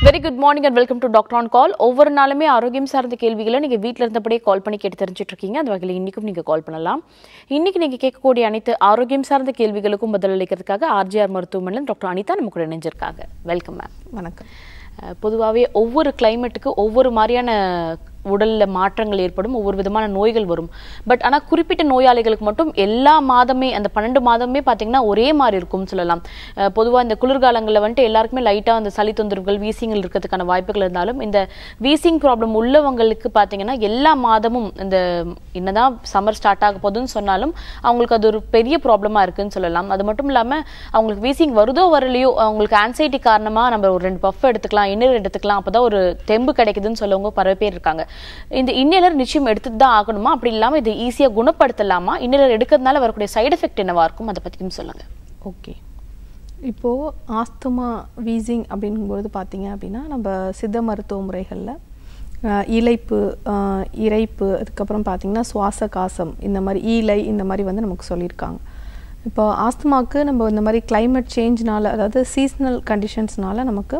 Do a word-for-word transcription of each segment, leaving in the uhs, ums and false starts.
Very good morning and welcome to Doctor on Call. ஒவ்வொரு நாளுமே ஆரோக்கியம் சார்ந்த கேள்விகளை நீங்க வீட்ல இருந்தபடியே கால் பண்ணி கேட்டு தெரிஞ்சிட்டு இருக்கீங்க. அந்த வகையில் இன்னைக்கும் நீங்க கால் பண்ணலாம். இன்னைக்கு நீங்க கேட்கக்கூடிய அனைத்து ஆரோக்கியம் சார்ந்த கேள்விகளுக்கும் பதில் அளிக்கிறதுக்காக ஆர்ஜிஆர் மருத்துவமனையில் டாக்டர் அனிதா நம்ம கூட இணைஞ்சிருக்காங்க. Welcome ma'am. வணக்கம். பொதுவாகவே ஒவ்வொரு கிளைமேட்டுக்கு ஒவ்வொரு மாதிரியான உடல்ல மாற்றங்கள் ஏற்படும், ஒவ்வொரு விதமான நோய்கள் வரும். பட் ஆனால் குறிப்பிட்ட நோயாளிகளுக்கு மட்டும் எல்லா மாதமே அந்த பன்னெண்டு மாதமே பார்த்தீங்கன்னா ஒரே மாதிரி இருக்கும்னு சொல்லலாம். பொதுவாக இந்த குளிர்காலங்களில் வந்துட்டு எல்லாருக்குமே லைட்டாக அந்த சளி தொந்தரவுகள் வீசிங்கள் இருக்கிறதுக்கான வாய்ப்புகள் இருந்தாலும் இந்த வீசிங் ப்ராப்ளம் உள்ளவங்களுக்கு பார்த்தீங்கன்னா எல்லா மாதமும் இந்த என்னதான் சம்மர் ஸ்டார்ட் ஆக போதுன்னு சொன்னாலும் அவங்களுக்கு அது ஒரு பெரிய ப்ராப்ளமாக இருக்குன்னு சொல்லலாம். அது மட்டும் இல்லாமல் அவங்களுக்கு வீசிங் வருதோ வரலையோ அவங்களுக்கு ஆன்சைட்டி காரணமாக நம்ம ஒரு ரெண்டு பஃப் எடுத்துக்கலாம், இன்னொரு எடுத்துக்கலாம், அப்போ தான் ஒரு தெம்பு கிடைக்குதுன்னு சொல்லவங்க பல பேர் இருக்காங்க. இந்த இன்னேலர் நிச்சயம் எடுத்துட்டு தான் ஆகணுமா, அப்படி இல்லாம இது ஈஸியா குணப்படுத்தலாமா, இன்னேலர் எடுக்கிறதுனால வரக்கூடிய சைடு எஃபெக்ட் என்னவா இருக்கும், அதை பத்தியும் சொல்லுங்க. ஓகே, இப்போ ஆஸ்துமா வீசிங் அப்படிங்கும்போது பார்த்தீங்க அப்படின்னா நம்ம சித்த மருத்துவ முறைகளில் இலைப்பு, இறைப்பு, அதுக்கப்புறம் பார்த்தீங்கன்னா சுவாச காசம், இந்த மாதிரி ஈலை, இந்த மாதிரி வந்து நமக்கு சொல்லியிருக்காங்க. இப்போ ஆஸ்துமாவுக்கு நம்ம இந்த மாதிரி கிளைமேட் சேஞ்ச்னால, அதாவது சீசனல் கண்டிஷன்ஸ்னால நமக்கு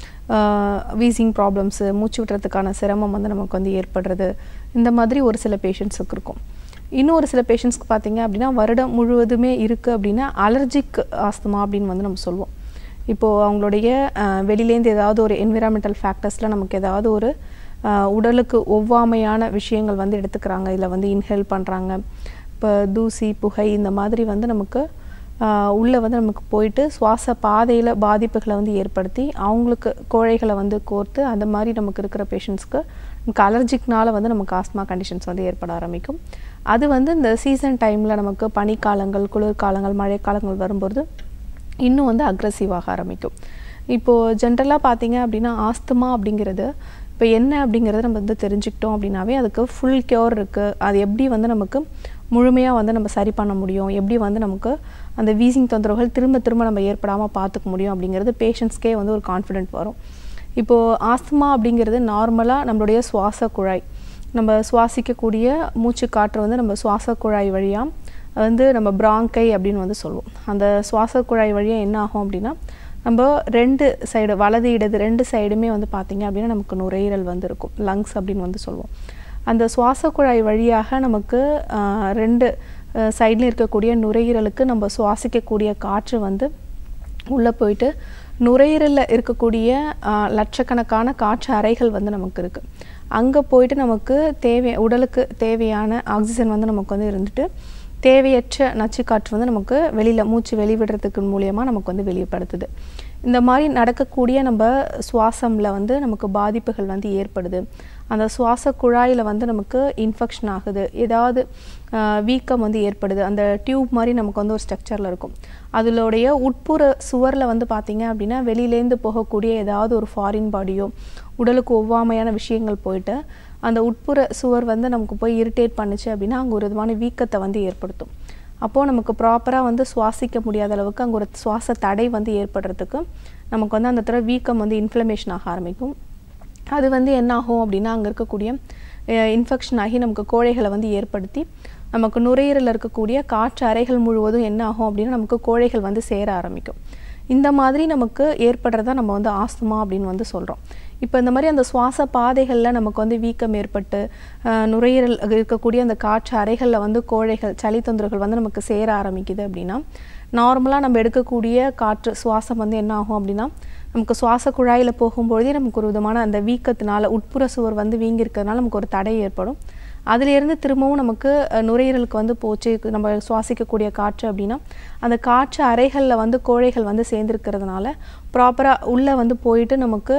வீசிங் ப்ராப்ளம்ஸு, மூச்சு விடுறதுக்கான சிரமம் வந்து நமக்கு வந்து ஏற்படுறது, இந்த மாதிரி ஒரு சில பேஷண்ட்ஸுக்கு இருக்கும். இன்னும் ஒரு சில பேஷண்ட்ஸ்க்கு பார்த்தீங்க அப்படின்னா வருடம் முழுவதுமே இருக்குது அப்படின்னா அலர்ஜிக் ஆஸ்துமா அப்படின்னு வந்து நம்ம சொல்லுவோம். இப்போது அவங்களுடைய வெளியிலேருந்து ஏதாவது ஒரு என்விரான்மெண்டல் ஃபேக்டர்ஸில் நமக்கு ஏதாவது ஒரு உடலுக்கு ஒவ்வாமையான விஷயங்கள் வந்து எடுத்துக்கிறாங்க, இதில் வந்து இன்ஹேல் பண்ணுறாங்க. இப்போ தூசி, புகை, இந்த மாதிரி வந்து நமக்கு உள்ளே வந்து நமக்கு போயிட்டு சுவாச பாதையில் பாதிப்புகளை வந்து ஏற்படுத்தி அவங்களுக்கு கோழைகளை வந்து கோர்த்து அந்த மாதிரி நமக்கு இருக்கிற பேஷண்ட்ஸ்க்கு நமக்கு அலர்ஜிக்னால வந்து நமக்கு ஆஸ்மா கண்டிஷன்ஸ் வந்து ஏற்பட ஆரம்பிக்கும். அது வந்து இந்த சீசன் டைமில் நமக்கு பனிக்காலங்கள், குளிர்காலங்கள், மழைக்காலங்கள் வரும்போது இன்னும் வந்து அக்ரெசிவாக ஆரம்பிக்கும். இப்போது ஜென்ரலாக பார்த்தீங்க அப்படின்னா ஆஸ்துமா அப்படிங்கிறது இப்போ என்ன அப்படிங்கிறத நம்ம வந்து தெரிஞ்சுக்கிட்டோம் அப்படின்னாவே அதுக்கு ஃபுல் கியூர் இருக்குது. அது எப்படி வந்து நமக்கு முழுமையாக வந்து நம்ம சரி பண்ண முடியும், எப்படி வந்து நமக்கு அந்த வீசிங் தொந்தரவுகள் திரும்ப திரும்ப நம்ம ஏற்படாமல் பார்த்துக்க முடியும் அப்படிங்கிறது பேஷண்ட்ஸ்க்கே வந்து ஒரு கான்ஃபிடென்ட் வரும். இப்போது ஆஸ்துமா அப்படிங்கிறது நார்மலாக நம்மளுடைய சுவாச குழாய், நம்ம சுவாசிக்கக்கூடிய மூச்சு காற்று வந்து நம்ம சுவாச குழாய் வழியாக வந்து நம்ம பிராங்கை அப்படின்னு வந்து சொல்லுவோம். அந்த சுவாச குழாய் வழியாக என்ன ஆகும் அப்படின்னா நம்ம ரெண்டு சைடு, வலது இடது ரெண்டு சைடுமே வந்து பார்த்திங்க அப்படின்னா நமக்கு நுரையீரல் வந்து இருக்கும், லங்ஸ் அப்படின்னு வந்து சொல்லுவோம். அந்த சுவாச குழாய் வழியாக நமக்கு ரெண்டு சைட்லையும் இருக்கக்கூடிய நுரையீரலுக்கு நம்ம சுவாசிக்கக்கூடிய காற்று வந்து உள்ளே போயிட்டு நுரையீரலில் இருக்கக்கூடிய லட்சக்கணக்கான காற்று அறைகள் வந்து நமக்கு இருக்குது. அங்கே போயிட்டு நமக்கு தேவை உடலுக்கு தேவையான ஆக்சிஜன் வந்து நமக்கு வந்து இருந்துட்டு தேவையற்ற நச்சு காற்று வந்து நமக்கு வெளியில் மூச்சு வெளிவிடுறதுக்கு மூலியமாக நமக்கு வந்து வெளியப்படுத்துது. இந்த மாதிரி நடக்கக்கூடிய நம்ம சுவாசமில் வந்து நமக்கு பாதிப்புகள் வந்து ஏற்படுது. அந்த சுவாச குழாயில் வந்து நமக்கு இன்ஃபெக்ஷன் ஆகுது, ஏதாவது வீக்கம் வந்து ஏற்படுது. அந்த டியூப் மாதிரி நமக்கு வந்து ஒரு ஸ்ட்ரக்சரில் இருக்கும். அதனுடைய உட்புற சுவரில் வந்து பார்த்திங்க அப்படின்னா வெளியிலேருந்து போகக்கூடிய ஏதாவது ஒரு ஃபாரின் பாடியோ உடலுக்கு ஒவ்வாமையான விஷயங்கள் போயிட்டு அந்த உட்புற சுவர் வந்து நமக்கு போய் இரிட்டேட் பண்ணுச்சு அப்படின்னா அங்கே ஒரு விதமான வீக்கத்தை வந்து ஏற்படுத்தும். அப்போது நமக்கு ப்ராப்பராக வந்து சுவாசிக்க முடியாத அளவுக்கு அங்கே ஒரு சுவாச தடை வந்து ஏற்படுறதுக்கு நமக்கு வந்து அந்த தடவை வீக்கம் வந்து இன்ஃப்ளமேஷன் ஆக ஆரம்பிக்கும். அது வந்து என்ன ஆகும் அப்படின்னா அங்கே இருக்கக்கூடிய இன்ஃபெக்ஷன் ஆகி நமக்கு கோழைகளை வந்து ஏற்படுத்தி நமக்கு நுரையீரலில் இருக்கக்கூடிய காற்று அறைகள் முழுவதும் என்ன ஆகும் அப்படின்னா நமக்கு கோழைகள் வந்து சேர ஆரம்பிக்கும். இந்த மாதிரி நமக்கு ஏற்படுறதா நம்ம வந்து ஆஸ்துமா அப்படின்னு வந்து சொல்கிறோம். இப்போ இந்த மாதிரி அந்த சுவாச பாதைகளில் நமக்கு வந்து வீக்கம் ஏற்பட்டு நுரையீரல் இருக்கக்கூடிய அந்த காற்று அறைகளில் வந்து கோழைகள், சளி தொந்தரவுகள் வந்து நமக்கு சேர ஆரம்பிக்குது அப்படின்னா நார்மலாக நம்ம எடுக்கக்கூடிய காற்று சுவாசம் வந்து என்ன ஆகும் அப்படின்னா நமக்கு சுவாச குழாயில் போகும்பொழுதே நமக்கு ஒரு விதமான அந்த வீக்கத்தினால உட்புற சுவர் வந்து வீங்கி இருக்கிறதுனால நமக்கு ஒரு தடை ஏற்படும். அதிலேருந்து திரும்பவும் நமக்கு நுரையீரலுக்கு வந்து போச்சு நம்ம சுவாசிக்கக்கூடிய காற்று அப்படின்னா அந்த காற்று அறைகளில் வந்து கோழைகள் வந்து சேர்ந்துருக்கிறதுனால ப்ராப்பராக உள்ளே வந்து போயிட்டு நமக்கு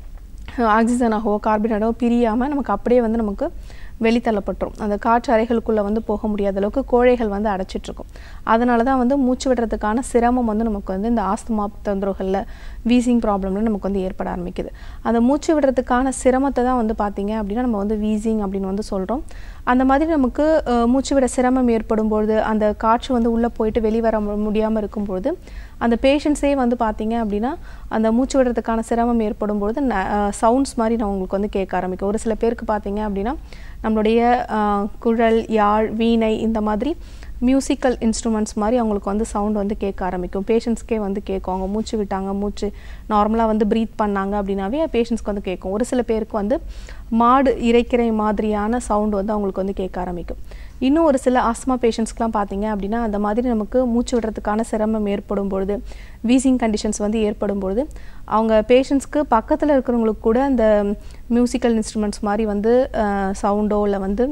ஆக்சிஜனாகவோ கார்பனேட்டோ பிரியாமல் நமக்கு அப்படியே வந்து நமக்கு வெளித்தள்ளப்பட்டுரும். அந்த காற்று அறைகளுக்குள்ளே வந்து போக முடியாத அளவுக்கு கோழைகள் வந்து அடைச்சிட்ருக்கும். அதனால தான் வந்து மூச்சு விடுறதுக்கான சிரமம் வந்து நமக்கு வந்து இந்த ஆஸ்துமா தொந்தரவுகளில், வீசிங் ப்ராப்ளமில் நமக்கு வந்து ஏற்பட ஆரம்பிக்குது. அந்த மூச்சு விடுறதுக்கான சிரமத்தை தான் வந்து பார்த்திங்க அப்படின்னா நம்ம வந்து வீசிங் அப்படின்னு வந்து சொல்கிறோம். அந்த மாதிரி நமக்கு மூச்சு விட சிரமம் ஏற்படும்பொழுது அந்த காற்று வந்து உள்ளே போயிட்டு வெளிவர முடியாமல் இருக்கும்பொழுது அந்த பேஷண்ட்ஸே வந்து பார்த்திங்க அப்படின்னா அந்த மூச்சு விடுறதுக்கான சிரமம் ஏற்படும்பொழுது சவுண்ட்ஸ் மாதிரி நான் உங்களுக்கு வந்து கேட்க ஆரம்பிக்கும். ஒரு சில பேருக்கு பார்த்திங்க அப்படின்னா நம்மளுடைய குழல், யாழ், வீணை, இந்த மாதிரி மியூசிக்கல் இன்ஸ்ட்ருமெண்ட்ஸ் மாதிரி அவங்களுக்கு வந்து சவுண்ட் வந்து கேட்க ஆரம்பிக்கும். பேஷண்ட்ஸ்க்கே வந்து கேட்கும். அவங்க மூச்சு விட்டாங்க, மூச்சு நார்மலாக வந்து ப்ரீத் பண்ணாங்க அப்படின்னாவே பேஷண்ட்ஸ்க்கு வந்து கேட்கும். ஒரு சில பேருக்கு வந்து மாடு இறைக்கிற மாதிரியான சவுண்ட் வந்து அவங்களுக்கு வந்து கேட்க ஆரம்பிக்கும். இன்னும் ஒரு சில ஆஸ்மா பேஷண்ட்ஸ்க்குலாம் பார்த்தீங்க அப்படின்னா அந்த மாதிரி நமக்கு மூச்சு விடுறதுக்கான சிரமம் ஏற்படும் பொழுது, வீசிங் கண்டிஷன்ஸ் வந்து ஏற்படும் பொழுது அவங்க பேஷண்ட்ஸ்க்கு பக்கத்தில் இருக்கிறவங்களுக்கு கூட அந்த மியூசிக்கல் இன்ஸ்ட்ருமெண்ட்ஸ் மாதிரி வந்து சவுண்டோ இல்லை வந்து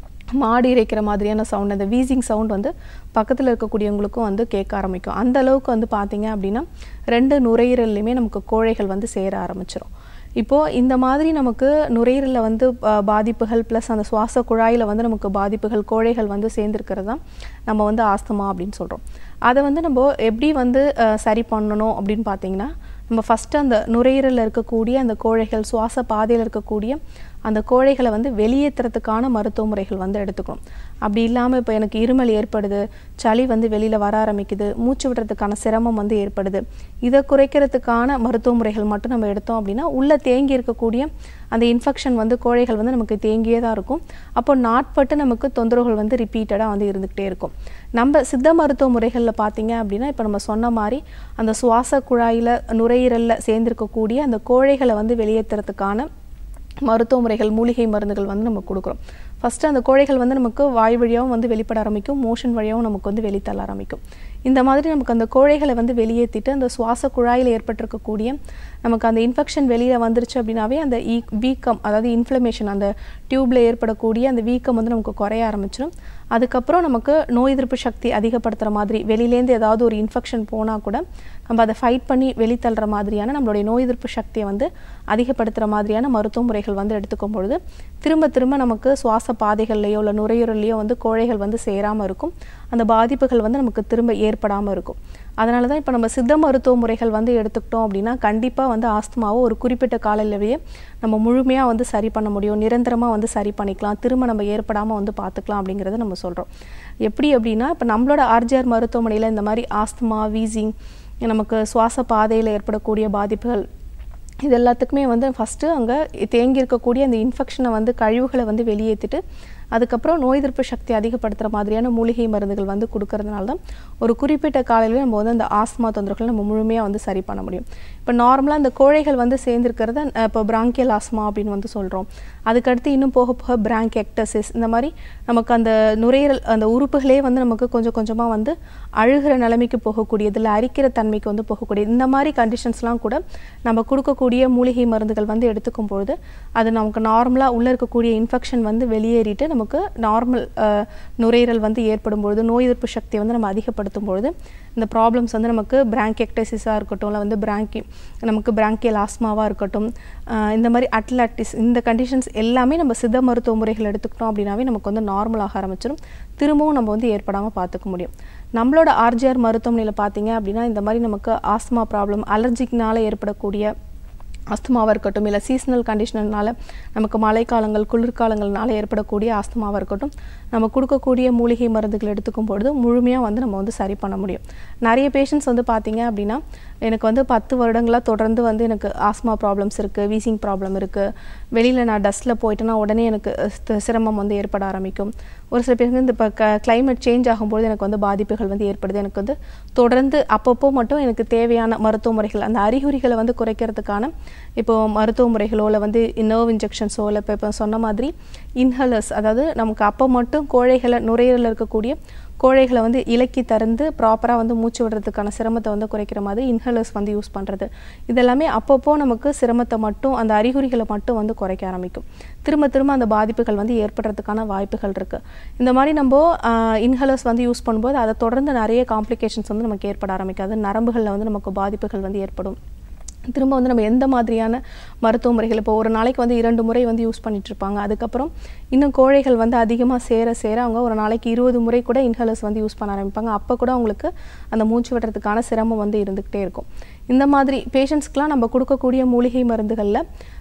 மாடி இறைக்கிற மாதிரியான சவுண்ட், அந்த வீசிங் சவுண்ட் வந்து பக்கத்தில் இருக்கக்கூடியவங்களுக்கும் வந்து கேட்க ஆரம்பிக்கும். அந்த அளவுக்கு வந்து பார்த்தீங்க அப்படின்னா ரெண்டு நுரையீரல்லையுமே நமக்கு கோழைகள் வந்து சேர ஆரம்பிச்சிடும். இப்போது இந்த மாதிரி நமக்கு நுரையீரலில் வந்து பாதிப்புகள் ப்ளஸ் அந்த சுவாச குழாயில் வந்து நமக்கு பாதிப்புகள் கோழைகள் வந்து சேர்ந்துருக்கிறது தான் நம்ம வந்து ஆஸ்துமா அப்படின்னு சொல்கிறோம். அதை வந்து நம்ம எப்படி வந்து சரி பண்ணணும் அப்படின்னு பார்த்தீங்கன்னா, நம்ம ஃபஸ்ட்டு அந்த நுரையீரலில் இருக்கக்கூடிய அந்த கோழைகள், சுவாச பாதையில் இருக்கக்கூடிய அந்த கோழைகளை வந்து வெளியேற்றுறதுக்கான மருத்துவ முறைகள் வந்து எடுத்துக்கணும். அப்படி இல்லாமல் இப்போ எனக்கு இருமல் ஏற்படுது, சளி வந்து வெளியில் வர ஆரம்பிக்குது, மூச்சு விடுறதுக்கான சிரமம் வந்து ஏற்படுது, இதை குறைக்கிறதுக்கான மருத்துவ முறைகள் மட்டும் நம்ம எடுத்தோம் அப்படின்னா உள்ளே தேங்கி இருக்கக்கூடிய அந்த இன்ஃபெக்ஷன் வந்து கோழைகள் வந்து நமக்கு தேங்கியே தான் இருக்கும். அப்போ நாட்பட்டு நமக்கு தொந்தரவுகள் வந்து ரிப்பீட்டடாக வந்து இருந்துக்கிட்டே இருக்கும். நம்ம சித்த மருத்துவ முறைகளில் பார்த்தீங்க அப்படின்னா இப்போ நம்ம சொன்ன மாதிரி அந்த சுவாச குழாயில் நுரையீரலில் சேர்ந்திருக்கக்கூடிய அந்த கோழைகளை வந்து வெளியேற்றுறதுக்கான மருத்துவ முறைகள், மூலிகை மருந்துகள் வந்து நம்ம கொடுக்குறோம். ஃபஸ்ட்டு அந்த கோழைகள் வந்து நமக்கு வாய் வழியாகவும் வந்து வெளிப்பட ஆரம்பிக்கும், மோஷன் வழியாகவும் நமக்கு வந்து வெளித்தள்ள ஆரம்பிக்கும். இந்த மாதிரி நமக்கு அந்த கோழைகளை வந்து வெளியேற்றிட்டு அந்த சுவாச குழாயில் ஏற்பட்டிருக்கக்கூடிய நமக்கு அந்த இன்ஃபெக்ஷன் வெளியில் வந்துருச்சு அப்படின்னாவே அந்த ஈ வீக்கம், அதாவது இன்ஃப்ளமேஷன், அந்த டியூப்பில் ஏற்படக்கூடிய அந்த வீக்கம் வந்து நமக்கு குறைய ஆரம்பிச்சிடும். அதுக்கப்புறம் நமக்கு நோய் எதிர்ப்பு சக்தி அதிகப்படுத்துகிற மாதிரி வெளியிலேருந்து ஏதாவது ஒரு இன்ஃபெக்ஷன் போனால் கூட நம்ம அதை ஃபைட் பண்ணி வெளித்தள்ளுற மாதிரியான நம்மளுடைய நோய் எதிர்ப்பு சக்தியை வந்து அதிகப்படுத்துகிற மாதிரியான மருத்துவ முறைகள் வந்து எடுத்துக்கும் பொழுது திரும்ப திரும்ப நமக்கு சுவாச பாதைகள்லையோ இல்லை நுரையீரல்லையோ வந்து கோழைகள் வந்து சேராமல் இருக்கும். அந்த பாதிப்புகள் வந்து நமக்கு திரும்ப ஏற்படாமல் இருக்கும். அதனால தான் இப்போ நம்ம சித்த மருத்துவ முறைகள் வந்து எடுத்துக்கிட்டோம் அப்படின்னா கண்டிப்பாக வந்து ஆஸ்துமாவை ஒரு குறிப்பிட்ட காலையிலேயே நம்ம முழுமையாக வந்து சரி பண்ண முடியும், நிரந்தரமாக வந்து சரி பண்ணிக்கலாம், திரும்ப நம்ம ஏற்படாமல் வந்து பார்த்துக்கலாம் அப்படிங்கிறத நம்ம சொல்கிறோம். எப்படி அப்படின்னா இப்போ நம்மளோட ஆர்ஜிஆர் மருத்துவமனையில் இந்த மாதிரி ஆஸ்துமா, வீசிங், நமக்கு சுவாச பாதையில் ஏற்படக்கூடிய பாதிப்புகள் இது எல்லாத்துக்குமே வந்து ஃபஸ்ட்டு அங்கே தேங்கி இருக்கக்கூடிய அந்த இன்ஃபெக்ஷனை வந்து கழிவுகளை வந்து வெளியேற்றிட்டு அதுக்கப்புறம் நோய் எதிர்ப்பு சக்தி அதிகப்படுத்துகிற மாதிரியான மூலிகை மருந்துகள் வந்து கொடுக்கறதுனால தான் ஒரு குறிப்பிட்ட காலையில் நம்ம வந்து அந்த ஆஸ்மா தொந்தரவுகளை நம்ம முழுமையாக வந்து சரி பண்ண முடியும். இப்போ நார்மலாக அந்த கோழைகள் வந்து சேர்ந்துருக்கிறத இப்போ பிராங்கியல் ஆஸ்மா அப்படின்னு வந்து சொல்கிறோம். அதுக்கடுத்து இன்னும் போக போக பிராங்கெக்டசிஸ், இந்த மாதிரி நமக்கு அந்த நுரையீரல் அந்த உறுப்புகளே வந்து நமக்கு கொஞ்சம் கொஞ்சமாக வந்து அழுகிற நிலைமைக்கு போகக்கூடியது, இல்லை அரிக்கிற தன்மைக்கு வந்து போகக்கூடியது, இந்த மாதிரி கண்டிஷன்ஸ்லாம் கூட நம்ம கொடுக்கக்கூடிய மூலிகை மருந்துகள் வந்து எடுத்துக்கும் பொழுது அது நமக்கு நார்மலாக உள்ளே இருக்கக்கூடிய இன்ஃபெக்ஷன் வந்து வெளியேறிட்டு நமக்கு நார்மல் நுரையீரல் வந்து ஏற்படும் பொழுது, நோய் எதிர்ப்பு சக்தியை வந்து நம்ம அதிகப்படுத்தும் பொழுது இந்த ப்ராப்ளம்ஸ் வந்து நமக்கு பிராங்கெக்டசிஸாக இருக்கட்டும், இல்லை வந்து பிராங்கி நமக்கு பிராங்கியல் ஆஸ்மாவாக இருக்கட்டும், இந்த மாதிரி அட்லாக்டிஸ், இந்த கண்டிஷன்ஸ் எல்லாமே நம்ம சித்த மருத்துவ முறைகள் எடுத்துக்கிட்டோம் அப்படின்னாவே நமக்கு வந்து நார்மலாக ஆரம்பிச்சிடும். திரும்பவும் நம்ம வந்து ஏற்படாமல் பார்த்துக்க முடியும். நம்மளோட ஆர்ஜிஆர் மருத்துவமனையில் பார்த்தீங்க அப்படின்னா இந்த மாதிரி நமக்கு ஆஸ்மா ப்ராப்ளம், அலர்ஜிக்னால ஏற்படக்கூடிய ஆஸ்துமாவாக இருக்கட்டும், இல்லை சீசனல் கண்டிஷனால நமக்கு மழைக்காலங்கள், குளிர்காலங்கள்னால ஏற்படக்கூடிய ஆஸ்துமாவாக இருக்கட்டும், நம்ம கொடுக்கக்கூடிய மூலிகை மருந்துகள் எடுத்துக்கும் பொழுது முழுமையாக வந்து நம்ம வந்து சரி பண்ண முடியும். நிறைய பேஷண்ட்ஸ் வந்து பார்த்தீங்க அப்படின்னா எனக்கு வந்து பத்து வருடங்களாக தொடர்ந்து வந்து எனக்கு ஆஸ்மா ப்ராப்ளம்ஸ் இருக்குது, வீசிங் ப்ராப்ளம் இருக்குது, வெளியில் நான் டஸ்ட்டில் போயிட்டேன்னா உடனே எனக்கு சிரமம் வந்து ஏற்பட ஆரம்பிக்கும். ஒரு சில பேருக்கு இந்த இப்போ க கிளைமேட் சேஞ்ச் ஆகும்போது எனக்கு வந்து பாதிப்புகள் வந்து ஏற்படுது. எனக்கு வந்து தொடர்ந்து அப்பப்போ மட்டும் எனக்கு தேவையான மருத்துவ முறைகள், அந்த அறிகுறிகளை வந்து குறைக்கிறதுக்கான இப்போ மருத்துவ முறைகளோ இல்லை வந்து நர்வ் இன்ஜெக்ஷன்ஸோ இல்லை இப்போ இப்போ சொன்ன மாதிரி இன்ஹலர்ஸ், அதாவது நமக்கு அப்போ மட்டும் கோழைகளை நுரையீரலில் இருக்கக்கூடிய கோழைகளை வந்து இலக்கி திறந்து ப்ராப்பராக வந்து மூச்சு விடுறதுக்கான சிரமத்தை வந்து குறைக்கிற மாதிரி இன்ஹலர்ஸ் வந்து யூஸ் பண்ணுறது, இதெல்லாமே அப்பப்போ நமக்கு சிரமத்தை மட்டும், அந்த அறிகுறிகளை மட்டும் வந்து குறைக்க ஆரம்பிக்கும். திரும்ப திரும்ப அந்த பாதிப்புகள் வந்து ஏற்படுறதுக்கான வாய்ப்புகள் இருக்குது. இந்த மாதிரி நம்ம இன்ஹலர்ஸ் வந்து யூஸ் பண்ணும்போது அதை தொடர்ந்து நிறைய காம்ப்ளிகேஷன்ஸ் வந்து நமக்கு ஏற்பட ஆரம்பிக்காது. நரம்புகளில் வந்து நமக்கு பாதிப்புகள் வந்து ஏற்படும். திரும்ப வந்து நம்ம எந்த மாதிரியான மருத்துவ முறைகள், இப்போ ஒரு நாளைக்கு வந்து இரண்டு முறை வந்து யூஸ் பண்ணிட்டு இருப்பாங்க, அதுக்கப்புறம் இன்னும் கோழைகள் வந்து அதிகமாக சேர சேர அவங்க ஒரு நாளைக்கு இருபது முறை கூட இன்ஹலர்ஸ் வந்து யூஸ் பண்ண ஆரம்பிப்பாங்க. அப்போ கூட அவங்களுக்கு அந்த மூச்சு விடுறதுக்கான சிரமம் வந்து இருந்துக்கிட்டே இருக்கும். இந்த மாதிரி பேஷண்ட்ஸ்க்கெலாம் நம்ம கொடுக்கக்கூடிய மூலிகை மருந்துகளில்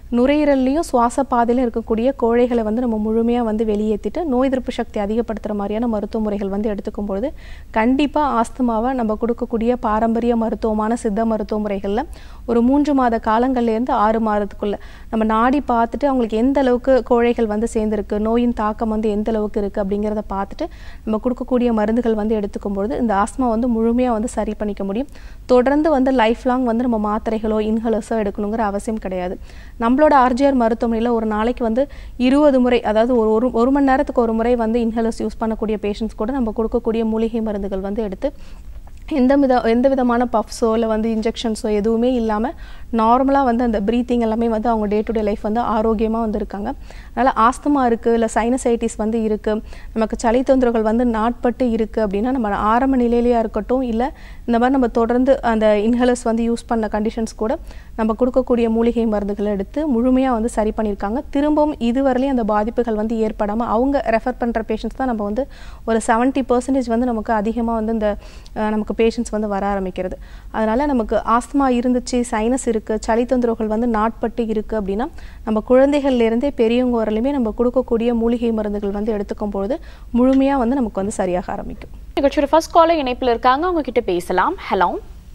நுரையீரல்லையும் சுவாச பாதையிலும் இருக்கக்கூடிய கோழைகளை வந்து நம்ம முழுமையாக வந்து வெளியேற்றிட்டு நோய் எதிர்ப்பு சக்தி அதிகப்படுத்துகிற மாதிரியான மருத்துவ முறைகள் வந்து எடுத்துக்கும் பொழுது கண்டிப்பாக ஆஸ்துமாவை நம்ம கொடுக்கக்கூடிய பாரம்பரிய மருத்துவமான சித்த மருத்துவ முறைகளில் ஒரு மூன்று மாத காலங்கள்லேருந்து ஆறு மாதத்துக்குள்ளே நம்ம நாடி பார்த்துட்டு அவங்களுக்கு எந்த அளவுக்கு கோழைகள் வந்து சேர்ந்துருக்கு, நோயின் தாக்கம் வந்து எந்த அளவுக்கு இருக்குது அப்படிங்கிறத பார்த்துட்டு நம்ம கொடுக்கக்கூடிய மருந்துகள் வந்து எடுத்துக்கும் பொழுது இந்த ஆஸ்மா வந்து முழுமையாக வந்து சரி பண்ணிக்க முடியும். தொடர்ந்து வந்து லைஃப் லாங் வந்து நம்ம மாத்திரைகளோ இன்ஹலர்ஸோ எடுக்கணுங்கிற அவசியம் கிடையாது. நம்மளோட ஆர்ஜிஆர் மருத்துவமனையில் ஒரு நாளைக்கு வந்து இருபது முறை, அதாவது ஒரு ஒரு ஒரு மணி நேரத்துக்கு ஒரு முறை வந்து இன்ஹலர்ஸ் யூஸ் பண்ணக்கூடிய பேஷண்ட்ஸ் கூட நம்ம கொடுக்கக்கூடிய மூலிகை மருந்துகள் வந்து எடுத்து எந்த வித எந்த விதமான பஃப்ஸோ இல்லை வந்து இன்ஜெக்ஷன்ஸோ எதுவுமே இல்லாமல் நார்மலாக வந்து அந்த ப்ரீத்திங் எல்லாமே வந்து அவங்க டே டு டே லைஃப் வந்து ஆரோக்கியமாக வந்து இருக்காங்க. அதனால் ஆஸ்துமா இருக்குது இல்லை சைனசைட்டிஸ் வந்து இருக்குது, நமக்கு சளி தொந்தரவுகள் வந்து நாட்பட்டு இருக்குது அப்படின்னா நம்ம ஆரம்ப நிலையிலேயே இருக்கட்டும் இல்லை இந்த மாதிரி நம்ம தொடர்ந்து அந்த இன்ஹலர்ஸ் வந்து யூஸ் பண்ண கண்டிஷன்ஸ் கூட நம்ம கொடுக்கக்கூடிய மூலிகை மருந்துகளை எடுத்து முழுமையாக வந்து சரி பண்ணியிருக்காங்க. திரும்பவும் இதுவரையிலையும் அந்த பாதிப்புகள் வந்து ஏற்படாமல் அவங்க ரெஃபர் பண்ணுற பேஷண்ட்ஸ் தான் நம்ம வந்து ஒரு செவன்ட்டி பர்சன்டேஜ் வந்து நமக்கு அதிகமாக வந்து இந்த நமக்கு பேஷண்ட்ஸ் வந்து வர ஆரம்பிக்கிறது. அதனால் நமக்கு ஆஸ்துமா இருந்துச்சு, சைனஸ் இருக்குது, சளி தொந்தரவுகள் வந்து நாட்பட்டு இருக்குது அப்படின்னா நம்ம குழந்தைகள்லேருந்தே பெரியவங்க வரலையுமே நம்ம கொடுக்கக்கூடிய மூலிகை மருந்துகள் வந்து எடுத்துக்கும் பொழுது முழுமையாக வந்து நமக்கு வந்து சரியாக ஆரம்பிக்கும். நிகழ்ச்சியோட ஃபர்ஸ்ட் காலர் இணைப்பில் இருக்காங்க, அவங்க கிட்ட பேசலாம். ஹலோ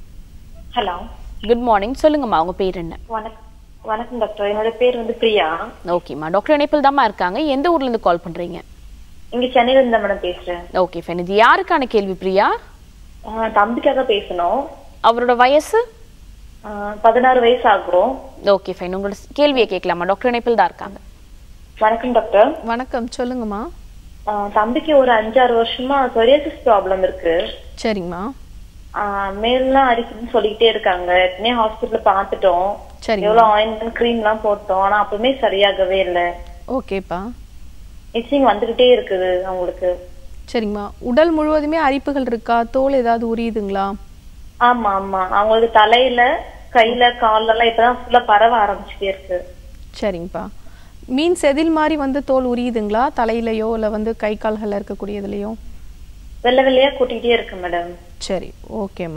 ஹலோ குட் மார்னிங், சொல்லுங்கம்மா உங்க பேர் என்ன? வணக்கம் வணக்கம் டாக்டர், என்னோட பேர் வந்து பிரியா. ஓகேம்மா, டாக்டர் இணைப்பில் தாம்மா இருக்காங்க. எந்த ஊர்ல இருந்து கால் பண்றீங்க? இங்க சென்னையில இருந்து மேடம் பேசுறேன். Okay fine. இது யாருக்கான கேள்வி பிரியா? தம்பிக்காக பேசணும். அவரோட வயசு பதினாறு வயசு ஆகும். ஓகே ஃபைன், உங்களோட கேள்வியை கேட்கலாமா? டாக்டர் இணைப்பில் தான் இருக்காங்க. வணக்கம் டாக்டர். வணக்கம், சொல்லுங்கம்மா. தம்பிக்கு ஒரு அஞ்சாறு வருஷமா சொரியாசிஸ் ப்ராப்ளம் இருக்கு. சரிங்கம்மா. மேல்லாம் அடிக்குதுன்னு சொல்லிக்கிட்டே இருக்காங்க. எத்தனையோ ஹாஸ்பிட்டல் பார்த்துட்டோம், எவ்வளவு ஆயின்மெண்ட் கிரீம் எல்லாம் போட்டோம், ஆனா அப்பவுமே சரியாகவே இல்லை. ஓகேப்பா. இச்சிங் வந்துகிட்டே இருக்குது அவங்களுக்கு. சரிங்கம்மா. உடல் முழுவதுமே அரிப்புகள் இருக்கா? தோல் ஏதாவது உரியுதுங்களா? ஆமா ஆமா, அவங்களுக்கு தலையில கையில கால்ல எல்லாம் இப்பதான் ஃபுல்லா பரவ ஆரம்பிச்சுட்டே இருக்கு. சரிங்கப்பா. மீன் செதில் மாதிரி வந்து தோல் உரியுதுங்களா தலையிலயோ இல்ல வந்து கை கால்கள்ல இருக்கக்கூடியதுலயோ? வெள்ளை வெள்ளையா கூட்டிகிட்டே இருக்கு மேடம். சரி, ஓகேம்மா.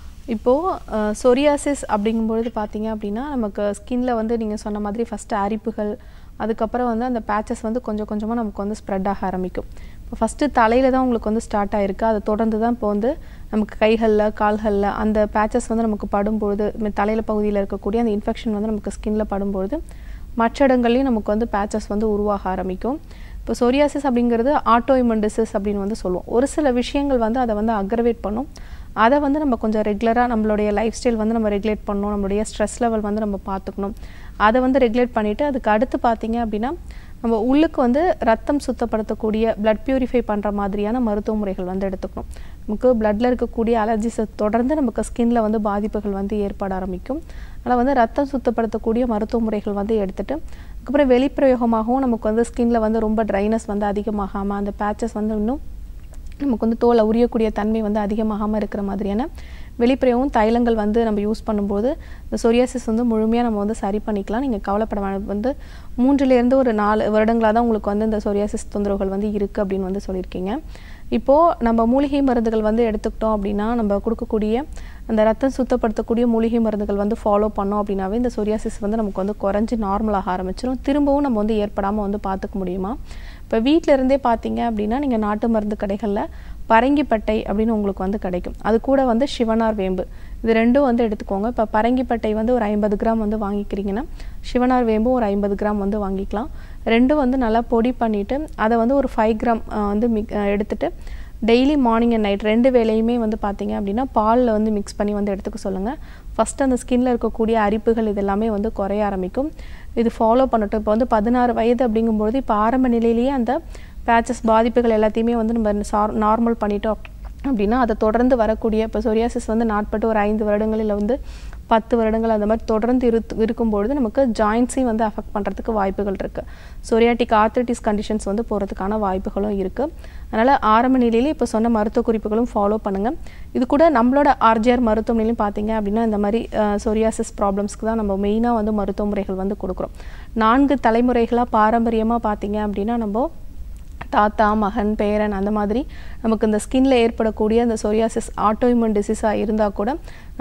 இப்போது சொரியாசிஸ் அப்படிங்கும்பொழுது பார்த்தீங்க அப்படின்னா நமக்கு ஸ்கின்ல வந்து நீங்கள் சொன்ன மாதிரி ஃபஸ்ட்டு அரிப்புகள், அதுக்கப்புறம் வந்து அந்த பேச்சஸ் வந்து கொஞ்சம் கொஞ்சமாக நமக்கு வந்து ஸ்ப்ரெட் ஆக ஆரம்பிக்கும். இப்போ ஃபஸ்ட்டு தலையில் தான் உங்களுக்கு வந்து ஸ்டார்ட் ஆகிருக்கு, அதை தொடர்ந்து தான் இப்போ வந்து நமக்கு கைகளில் கால்களில் அந்த பேச்சஸ் வந்து நமக்கு படும்பொழுது தலையில் பகுதியில் இருக்கக்கூடிய அந்த இன்ஃபெக்ஷன் வந்து நமக்கு ஸ்கின்ல படும்பொழுது மற்ற இடங்கள்லையும் நமக்கு வந்து பேச்சஸ் வந்து உருவாக ஆரம்பிக்கும். இப்போ சொரியாசிஸ் அப்படிங்கிறது ஆட்டோ இம்யூன் டிசீஸ் அப்படின்னு வந்து சொல்லுவோம். ஒரு சில விஷயங்கள் வந்து அதை வந்து அக்ரவேட் பண்ணும். அதை வந்து நம்ம கொஞ்சம் ரெகுலராக நம்மளுடைய லைஃப் ஸ்டைல் வந்து நம்ம ரெகுலேட் பண்ணணும், நம்மளுடைய ஸ்ட்ரெஸ் லெவல் வந்து நம்ம பார்த்துக்கணும். அதை வந்து ரெகுலேட் பண்ணிவிட்டு அதுக்கு அடுத்து பார்த்தீங்க அப்படின்னா நம்ம உள்ளுக்கு வந்து ரத்தம் சுத்தப்படுத்தக்கூடிய பிளட் பியூரிஃபை பண்ணுற மாதிரியான மருத்துவ முறைகள் வந்து எடுத்துக்கணும். நமக்கு பிளட்டில் இருக்கக்கூடிய அலர்ஜிஸை தொடர்ந்து நமக்கு ஸ்கின்ல வந்து பாதிப்புகள் வந்து ஏற்பட ஆரம்பிக்கும். அதனால் வந்து ரத்தம் சுத்தப்படுத்தக்கூடிய மருத்துவ முறைகள் வந்து எடுத்துகிட்டு அதுக்கப்புறம் வெளிப்பிரயோகமாகவும் நமக்கு வந்து ஸ்கின்ல வந்து ரொம்ப ட்ரைனஸ் வந்து அதிகமாகாமல் அந்த பேச்சஸ் வந்து இன்னும் நமக்கு வந்து தோலை உரியக்கூடிய தன்மை வந்து அதிகமாகாமல் இருக்கிற மாதிரியான வெளிப்பிரயோகம் தைலங்கள் வந்து நம்ம யூஸ் பண்ணும்போது இந்த சொரியாசிஸ் வந்து முழுமையாக நம்ம வந்து சரி பண்ணிக்கலாம். நீங்கள் கவலைப்பட வேண்டியது வந்து மூன்றுலேருந்து ஒரு நாலு வருடங்களாக தான் உங்களுக்கு வந்து இந்த சொரியாசிஸ் தொந்தரவுகள் வந்து இருக்குது அப்படின்னு வந்து சொல்லியிருக்கீங்க. இப்போது நம்ம மூலிகை மருந்துகள் வந்து எடுத்துக்கிட்டோம் அப்படின்னா நம்ம கொடுக்கக்கூடிய அந்த ரத்தம் சுத்தப்படுத்தக்கூடிய மூலிகை மருந்துகள் வந்து ஃபாலோ பண்ணோம் அப்படின்னாவே இந்த சொரியாசிஸ் வந்து நமக்கு வந்து குறைஞ்சி நார்மலாக ஆரம்பிச்சிடும். திரும்பவும் நம்ம வந்து ஏற்படாமல் வந்து பார்த்துக்க முடியுமா? இப்போ வீட்டில் இருந்தே பார்த்தீங்க அப்படின்னா நீங்கள் நாட்டு மருந்து கடைகளில் பரங்கிப்பட்டை அப்படின்னு உங்களுக்கு வந்து கிடைக்கும். அது கூட வந்து சிவனார் வேம்பு, இது ரெண்டும் வந்து எடுத்துக்கோங்க. இப்போ பரங்கிப்பட்டை வந்து ஒரு ஐம்பது கிராம் வந்து வாங்கிக்கிறீங்கன்னா சிவனார் வேம்பு ஒரு ஐம்பது கிராம் வந்து வாங்கிக்கலாம். ரெண்டும் வந்து நல்லா பொடி பண்ணிவிட்டு அதை வந்து ஒரு ஃபைவ் கிராம் வந்து மிக் எடுத்துகிட்டு டெய்லி மார்னிங் அண்ட் நைட் ரெண்டு வேளையுமே வந்து பார்த்தீங்க அப்படின்னா பாலில் வந்து மிக்ஸ் பண்ணி வந்து எடுத்துக்க சொல்லுங்கள். ஃபஸ்ட்டு அந்த ஸ்கின்ல இருக்கக்கூடிய அரிப்புகள் இது எல்லாமே வந்து குறைய ஆரம்பிக்கும். இது ஃபாலோ பண்ணட்டும். இப்போ வந்து பதினாறு வயது அப்படிங்கும்போது இப்போ ஆரம்ப நிலையிலேயே அந்த பேச்சஸ் பாதிப்புகள் எல்லாத்தையுமே வந்து நம்ம நார்மல் பண்ணிட்டோம் அப்படின்னா அதை தொடர்ந்து வரக்கூடிய இப்போ சொரியாசிஸ் வந்து நாட்பட்டு ஒரு ஐந்து வருடங்களில் வந்து பத்து வருடங்கள் அந்த மாதிரி தொடர்ந்து இரு இருக்கும்பொழுது நமக்கு ஜாயின்ஸையும் வந்து அஃபெக்ட் பண்ணுறதுக்கு வாய்ப்புகள் இருக்குது. சொரியாட்டிக் ஆர்த்ரைட்டிஸ் கண்டிஷன்ஸ் வந்து போகிறதுக்கான வாய்ப்புகளும் இருக்குது. அதனால் ஆரம்ப நிலையிலே இப்போ சொன்ன மருத்துவ குறிப்புகளும் ஃபாலோ பண்ணுங்கள். இது கூட நம்மளோட ஆர்ஜிஆர் மருத்துவமனையிலும் பார்த்தீங்க அப்படின்னா இந்த மாதிரி சொரியாசிஸ் ப்ராப்ளம்ஸ்க்கு தான் நம்ம மெயினாக வந்து மருத்துவ முறைகள் வந்து கொடுக்குறோம். நான்கு தலைமுறைகளாக பாரம்பரியமாக பார்த்தீங்க அப்படின்னா நம்ம தாத்தா மகன் பேரன் அந்த மாதிரி நமக்கு இந்த ஸ்கின்ல ஏற்படக்கூடிய அந்த சொரியாசிஸ் ஆட்டோ இம்யூன் டிசீஸாக இருந்தால் கூட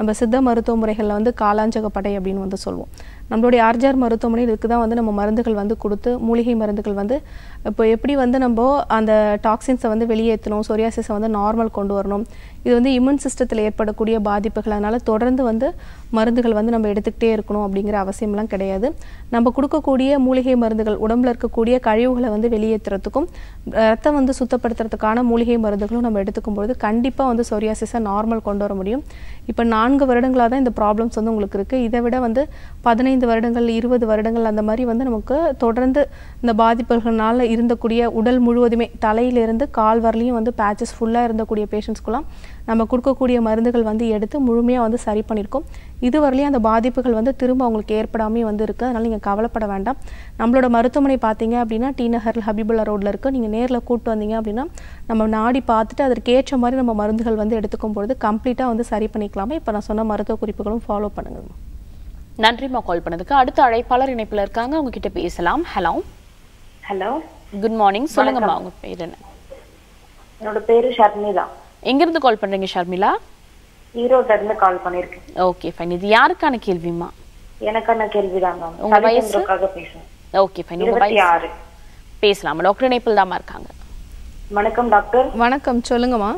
நம்ம சித்த மருத்துவ முறைகளில் வந்து காலாஞ்சகப்படை அப்படின்னு வந்து சொல்லுவோம். நம்மளுடைய ஆர்ஜிஆர் மருத்துவமனையில் இதுக்கு தான் வந்து நம்ம மருந்துகள் வந்து கொடுத்து மூலிகை மருந்துகள் வந்து இப்போ எப்படி வந்து நம்ம அந்த டாக்ஸின்ஸை வந்து வெளியேற்றணும், சொரியாசிஸை வந்து நார்மல் கொண்டு வரணும், இது வந்து இம்யூன் சிஸ்டத்தில் ஏற்படக்கூடிய பாதிப்புகள். அதனால் தொடர்ந்து வந்து மருந்துகள் வந்து நம்ம எடுத்துக்கிட்டே இருக்கணும் அப்படிங்கிற அவசியம்லாம் கிடையாது. நம்ம கொடுக்கக்கூடிய மூலிகை மருந்துகள் உடம்புல இருக்கக்கூடிய கழிவுகளை வந்து வெளியேற்றுறதுக்கும் ரத்தம் வந்து சுத்தப்படுத்துறதுக்கான மூலிகை மருந்துகளும் நம்ம எடுத்துக்கும் பொழுது கண்டிப்பாக வந்து சொரியாசிஸை நார்மல் கொண்டு வர முடியும். இப்போ நான்கு வருடங்களாக தான் இந்த ப்ராப்ளம்ஸ் வந்து உங்களுக்கு இருக்குது. இதை விட வந்து பதினைந்து வருடங்கள் இருபது வருடங்கள் அந்த மாதிரி வந்து நமக்கு தொடர்ந்து இந்த பாதிப்புகள்னால இருந்தக்கூடிய உடல் முழுவதுமே தலையிலிருந்து கால் வரலையும் வந்து பேச்சஸ் ஃபுல்லாக இருந்தக்கூடிய பேஷண்ட்ஸ்க்குலாம் நம்ம கொடுக்கக்கூடிய மருந்துகள் வந்து எடுத்து முழுமையாக வந்து சரி பண்ணியிருக்கோம். இதுவரையிலையும் அந்த பாதிப்புகள் வந்து திரும்ப அவங்களுக்கு ஏற்படாமே வந்து இருக்குது. அதனால் நீங்கள் கவலைப்பட வேண்டாம். நம்மளோட மருத்துவமனை பார்த்தீங்க அப்படின்னா டி நகர் ஹபிபுல்லா ரோட்டில் இருக்குது. நீங்கள் நேரில் கூப்பிட்டு வந்தீங்க அப்படின்னா நம்ம நாடி பார்த்துட்டு அதற்கு ஏற்ற மாதிரி நம்ம மருந்துகள் வந்து எடுத்துக்கும் பொழுது கம்ப்ளீட்டாக வந்து சரி பண்ணிக்கலாமே. இப்போ நான் சொன்ன மருத்துவ குறிப்புகளும் ஃபாலோ பண்ணுங்க. நன்றிமா கால் பண்ணதுக்கு. அடுத்த அழைப்பாளர் இணைப்பில் இருக்காங்க, அவங்க கிட்ட பேசலாம். Hello hello good morning. சொல்லுங்கம்மா, உங்க பேர் என்ன? என்னோட பேரு ஷர்மிளா. எங்கிருந்து கால் பண்றீங்க ஷர்மிளா? ஈரோட்ல இருந்து கால் பண்ணிருக்கேன். Okay fine. இது யாருக்கான கேள்விமா? எனக்கான கேள்விதான் மேம். உங்க வயசு? பேசுறேன். Okay fine. உங்க வயசு? இருபத்தி ஆறு. பேசலாம். டாக்டர் இணைப்பில் தாமா இருக்காங்க. வணக்கம் டாக்டர். வணக்கம், சொல்லுங்கம்மா.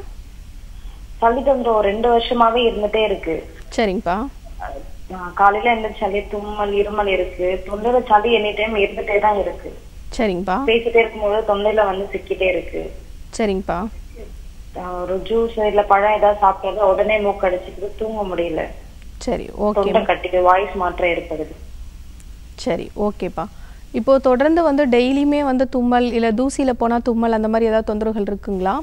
சளி தொந்தரவு ஒரு ரெண்டு வருஷமாவே இருந்துட்டே இருக்கு. சரிங்கப்பா. காலையில எந்த சளி, தும்மல், இருமல் இருக்கு. தொண்டையில சளி எனி டைம் இருந்துட்டே தான் இருக்கு. சரிங்கப்பா. பேசிட்டே இருக்கும்போது தொண்டையில வந்து சிக்கிட்டே இருக்கு. சரிங்கப்பா. ஒரு ஜூஸ் இல்ல பழம் ஏதாவது சாப்பிட்டா உடனே மூக்கு அடிச்சுக்கிட்டு தூங்க முடியல. சரி, ஓகே. தொண்டை கட்டிக்கு வாய்ஸ் மாற்றம் ஏற்படுது. சரி, ஓகேப்பா. இப்போ தொடர்ந்து வந்து டெய்லியுமே வந்து தும்மல் இல்ல தூசியில போனா தும்மல் அந்த மாதிரி ஏதாவது தொந்தரவுகள் இருக்குங்களா?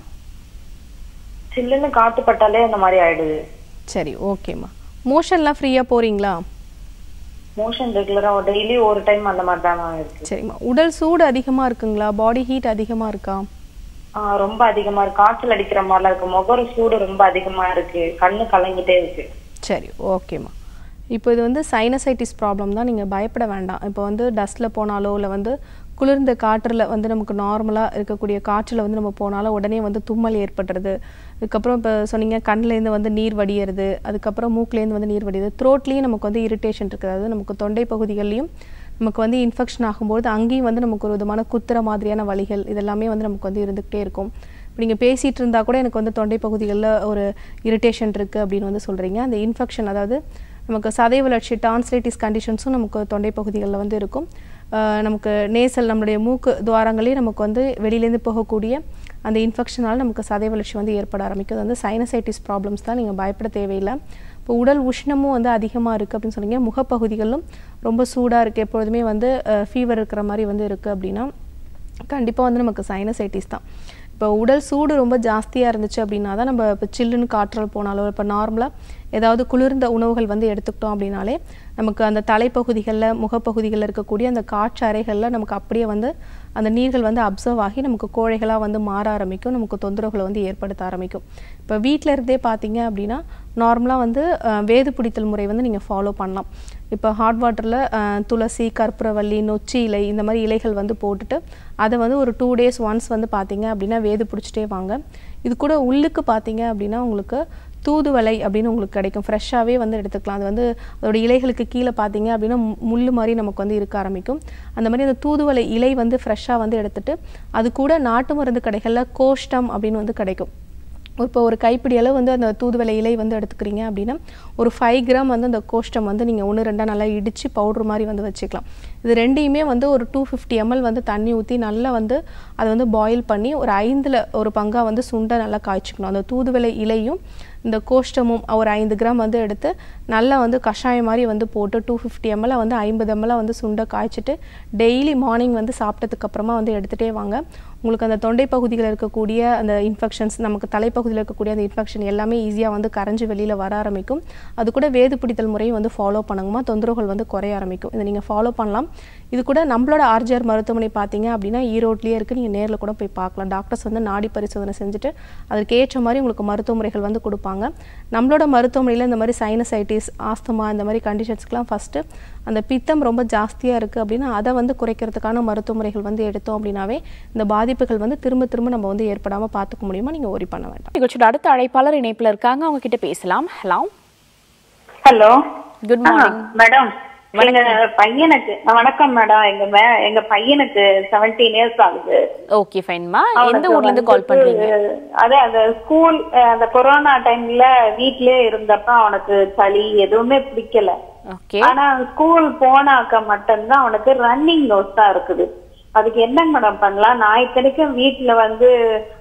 சில்லுன்னு காத்து பட்டாலே அந்த மாதிரி ஆயிடுது. சரி, ஓகேம்மா. மோஷன்லாம் ஃப்ரீயா போறீங்களா? மோஷன் ரெகுலரா டெய்லி ஒரு டைம் அந்த மாதிரி தான் இருக்கு. சரிம்மா. உடல் சூடு அதிகமா இருக்குங்களா? பாடி ஹீட் அதிகமா இருக்கா? ரொம்ப அதிகமா இருக்கு. காய்ச்சல் அடிக்கிற மாதிரிலாம் இருக்கு. முகர சூடு ரொம்ப அதிகமா இருக்கு. கண்ணு கலங்கிட்டே இருக்கு. சரி, ஓகேம்மா. இப்போ இது வந்து சைனசைட்டிஸ் ப்ராப்ளம் தான், நீங்கள் பயப்பட வேண்டாம். இப்போ வந்து டஸ்ட்டில் போனாலோ இல்லை வந்து குளிர்ந்த காற்றில் வந்து நமக்கு நார்மலாக இருக்கக்கூடிய காற்றில் வந்து நம்ம போனாலும் உடனே வந்து தும்மல் ஏற்படுறது. அதுக்கப்புறம் இப்போ சொன்னீங்க கண்ணிலேருந்து வந்து நீர் வடிகிறது, அதுக்கப்புறம் மூக்குலேருந்து வந்து நீர் வடியுது. த்ரோட்லேயும் நமக்கு வந்து இரிட்டேஷன் இருக்குது. அதாவது நமக்கு தொண்டை பகுதிகள்லையும் நமக்கு வந்து இன்ஃபெக்ஷன் ஆகும்போது அங்கேயும் வந்து நமக்கு ஒரு விதமான குத்துற மாதிரியான வலிகள் இதெல்லாமே வந்து நமக்கு வந்து இருந்துகிட்டே இருக்கும். இப்போ நீங்கள் பேசிகிட்டு இருந்தால் கூட எனக்கு வந்து தொண்டை பகுதிகளில் ஒரு இரிட்டேஷன் இருக்குது அப்படின்னு வந்து சொல்கிறீங்க. அந்த இன்ஃபெக்ஷன் அதாவது நமக்கு சதை வளர்ச்சி டான்சிலைட்டிஸ் கண்டிஷன்ஸும் நமக்கு தொண்டை பகுதிகளில் வந்து இருக்கும். நமக்கு நேசல் நம்மளுடைய மூக்கு துவாரங்களே நமக்கு வந்து வெளியிலேருந்து போகக்கூடிய அந்த இன்ஃபெக்ஷனால் நமக்கு சதை வளர்ச்சி வந்து ஏற்பட ஆரம்பிக்கும். அது வந்து சைனசைட்டிஸ் ப்ராப்ளம்ஸ் தான், நீங்கள் பயப்பட தேவையில்லை. இப்போ உடல் உஷ்ணமும் வந்து அதிகமாக இருக்குது அப்படின்னு சொன்னீங்க. முகப்பகுதிகளும் ரொம்ப சூடாக இருக்குது, எப்பொழுதுமே வந்து ஃபீவர் இருக்கிற மாதிரி வந்து இருக்குது அப்படின்னா கண்டிப்பாக வந்து நமக்கு சைனசைட்டிஸ் தான். இப்போ உடல் சூடு ரொம்ப ஜாஸ்தியாக இருந்துச்சு அப்படின்னா தான் நம்ம இப்போ சில்லுன்னு காற்றல் போனாலோ இப்போ நார்மலாக ஏதாவது குளிர்ந்த உணவுகள் வந்து எடுத்துக்கிட்டோம் அப்படின்னாலே நமக்கு அந்த தலைப்பகுதிகளில் முகப்பகுதிகளில் இருக்கக்கூடிய அந்த காற்று அறைகளில் நமக்கு அப்படியே வந்து அந்த நீர்கள் வந்து அப்சர்வ் ஆகி நமக்கு கோழைகளாக வந்து மாற ஆரம்பிக்கும், நமக்கு தொந்தரவுகளை வந்து ஏற்படுத்த ஆரம்பிக்கும். இப்போ வீட்டில் இருந்தே பார்த்தீங்க அப்படின்னா நார்மலாக வந்து வேது பிடித்தல் முறை வந்து நீங்கள் ஃபாலோ பண்ணலாம். இப்போ ஹாட் வாட்டரில் துளசி, கற்பூரவள்ளி, நொச்சி இலை இந்த மாதிரி இலைகள் வந்து போட்டுட்டு அதை வந்து ஒரு டூ டேஸ் ஒன்ஸ் வந்து பார்த்தீங்க அப்படின்னா வேது பிடிச்சிட்டே வாங்க. இது கூட உள்ளுக்கு பார்த்தீங்க அப்படின்னா உங்களுக்கு தூதுவளை அப்படின்னு உங்களுக்கு கிடைக்கும், ஃப்ரெஷ்ஷாகவே வந்து எடுத்துக்கலாம். அது வந்து அதோட இலைகளுக்கு கீழே பார்த்தீங்க அப்படின்னா முள் மாதிரி நமக்கு வந்து இருக்க ஆரம்பிக்கும். அந்த மாதிரி அந்த தூதுவளை இலை வந்து ஃப்ரெஷ்ஷாக வந்து எடுத்துட்டு அது கூட நாட்டு மருந்து கடைகளில் கோஷ்டம் அப்படின்னு வந்து கிடைக்கும். இப்போ ஒரு கைப்பிடி அளவு வந்து அந்த தூதுவளை இலை வந்து எடுத்துக்கிறீங்க அப்படின்னா ஒரு ஃபைவ் கிராம் வந்து அந்த கோஷ்டம் வந்து நீங்கள் ஒன்று ரெண்டாக நல்லா இடித்து பவுட்ரு மாதிரி வந்து வச்சுக்கலாம். இது ரெண்டையுமே வந்து ஒரு டூ ஃபிஃப்டி எம்எல் வந்து தண்ணி ஊற்றி நல்லா வந்து அதை வந்து பாயில் பண்ணி ஒரு ஐந்தில் ஒரு பங்காக வந்து சுண்டை நல்லா காய்ச்சிக்கணும். அந்த தூதுவளை இலையும் இந்த கோஷ்டமும் ஒரு ஐந்து கிராம் வந்து எடுத்து நல்லா வந்து கஷாயம் மாதிரி வந்து போட்டு டூ ஃபிஃப்டி எம்எல் வந்து ஐம்பது எம்எல் வந்து சுண்டை காய்ச்சிட்டு டெய்லி மார்னிங் வந்து சாப்பிட்டதுக்கப்புறமா வந்து எடுத்துகிட்டே வாங்க. உங்களுக்கு அந்த தொண்டை பகுதியில் இருக்கக்கூடிய அந்த இன்ஃபெக்ஷன்ஸ், நமக்கு தலைப்பகுதியில் இருக்கக்கூடிய அந்த இன்ஃபெக்ஷன் எல்லாமே ஈஸியாக வந்து கரைஞ்சி வெளியில் வர ஆரம்பிக்கும். அது கூட வேது பிடித்தல் முறையும் வந்து ஃபாலோ பண்ணுங்கம்மா, தொந்தரவுகள் வந்து குறைய ஆரம்பிக்கும். இதை நீங்கள் ஃபாலோ பண்ணலாம். இது கூட நம்மளோட ஆர்ஜிஆர் மருத்துவமனை பார்த்தீங்க அப்படின்னா ஈரோட்லேயே இருக்குது, நீங்கள் நேரில் கூட போய் பார்க்கலாம். டாக்டர்ஸ் வந்து நாடி பரிசோதனை செஞ்சுட்டு அதற்கு ஏற்ற மாதிரி உங்களுக்கு மருத்துவ முறைகள் வந்து கொடுப்பாங்க. நம்மளோட மருத்துவமனையில் இந்த மாதிரி சைனசைட்டிஸ், ஆஸ்துமா இந்த மாதிரி கண்டிஷன்ஸ்க்குலாம் ஃபஸ்ட்டு அந்த பித்தம் ரொம்ப ஜாஸ்தியாக இருக்குது அப்படின்னா அதை வந்து குறைக்கிறதுக்கான மருத்துவ முறைகள் வந்து எடுத்தோம் அப்படின்னாவே இந்த பாதிப்புகள் வந்து திரும்ப திரும்ப நம்ம வந்து ஏற்படாமல் பார்த்துக்க முடியுமா, நீங்கள் ஒரி பண்ண வேண்டாம். நிகழ்ச்சியோட அடுத்த அழைப்பாளர் இணைப்பில் இருக்காங்க, அவங்க கிட்ட பேசலாம். Hello hello, good morning madam. எங்க பையனுக்கு வணக்கம் மேடம். எங்க எங்க பையனுக்கு செவன்டீன் இயர்ஸ் ஆகுது. ஓகே ஃபைன்மா. எந்த ஊர்ல இருந்து கால் பண்றீங்க? அதே அந்த ஸ்கூல் அந்த கொரோனா டைம்ல வீட்லயே இருந்தப்ப அவனுக்கு சளி எதுவுமே பிடிக்கல. ஓகே. ஆனா ஸ்கூல் போனாக்க மட்டும்தான் அவனுக்கு ரன்னிங் நோஸ் தான் இருக்குது. அதுக்கு என்ன மேடம் பண்ணலாம்? நான் இத்தனைக்கும் வீட்டுல வந்து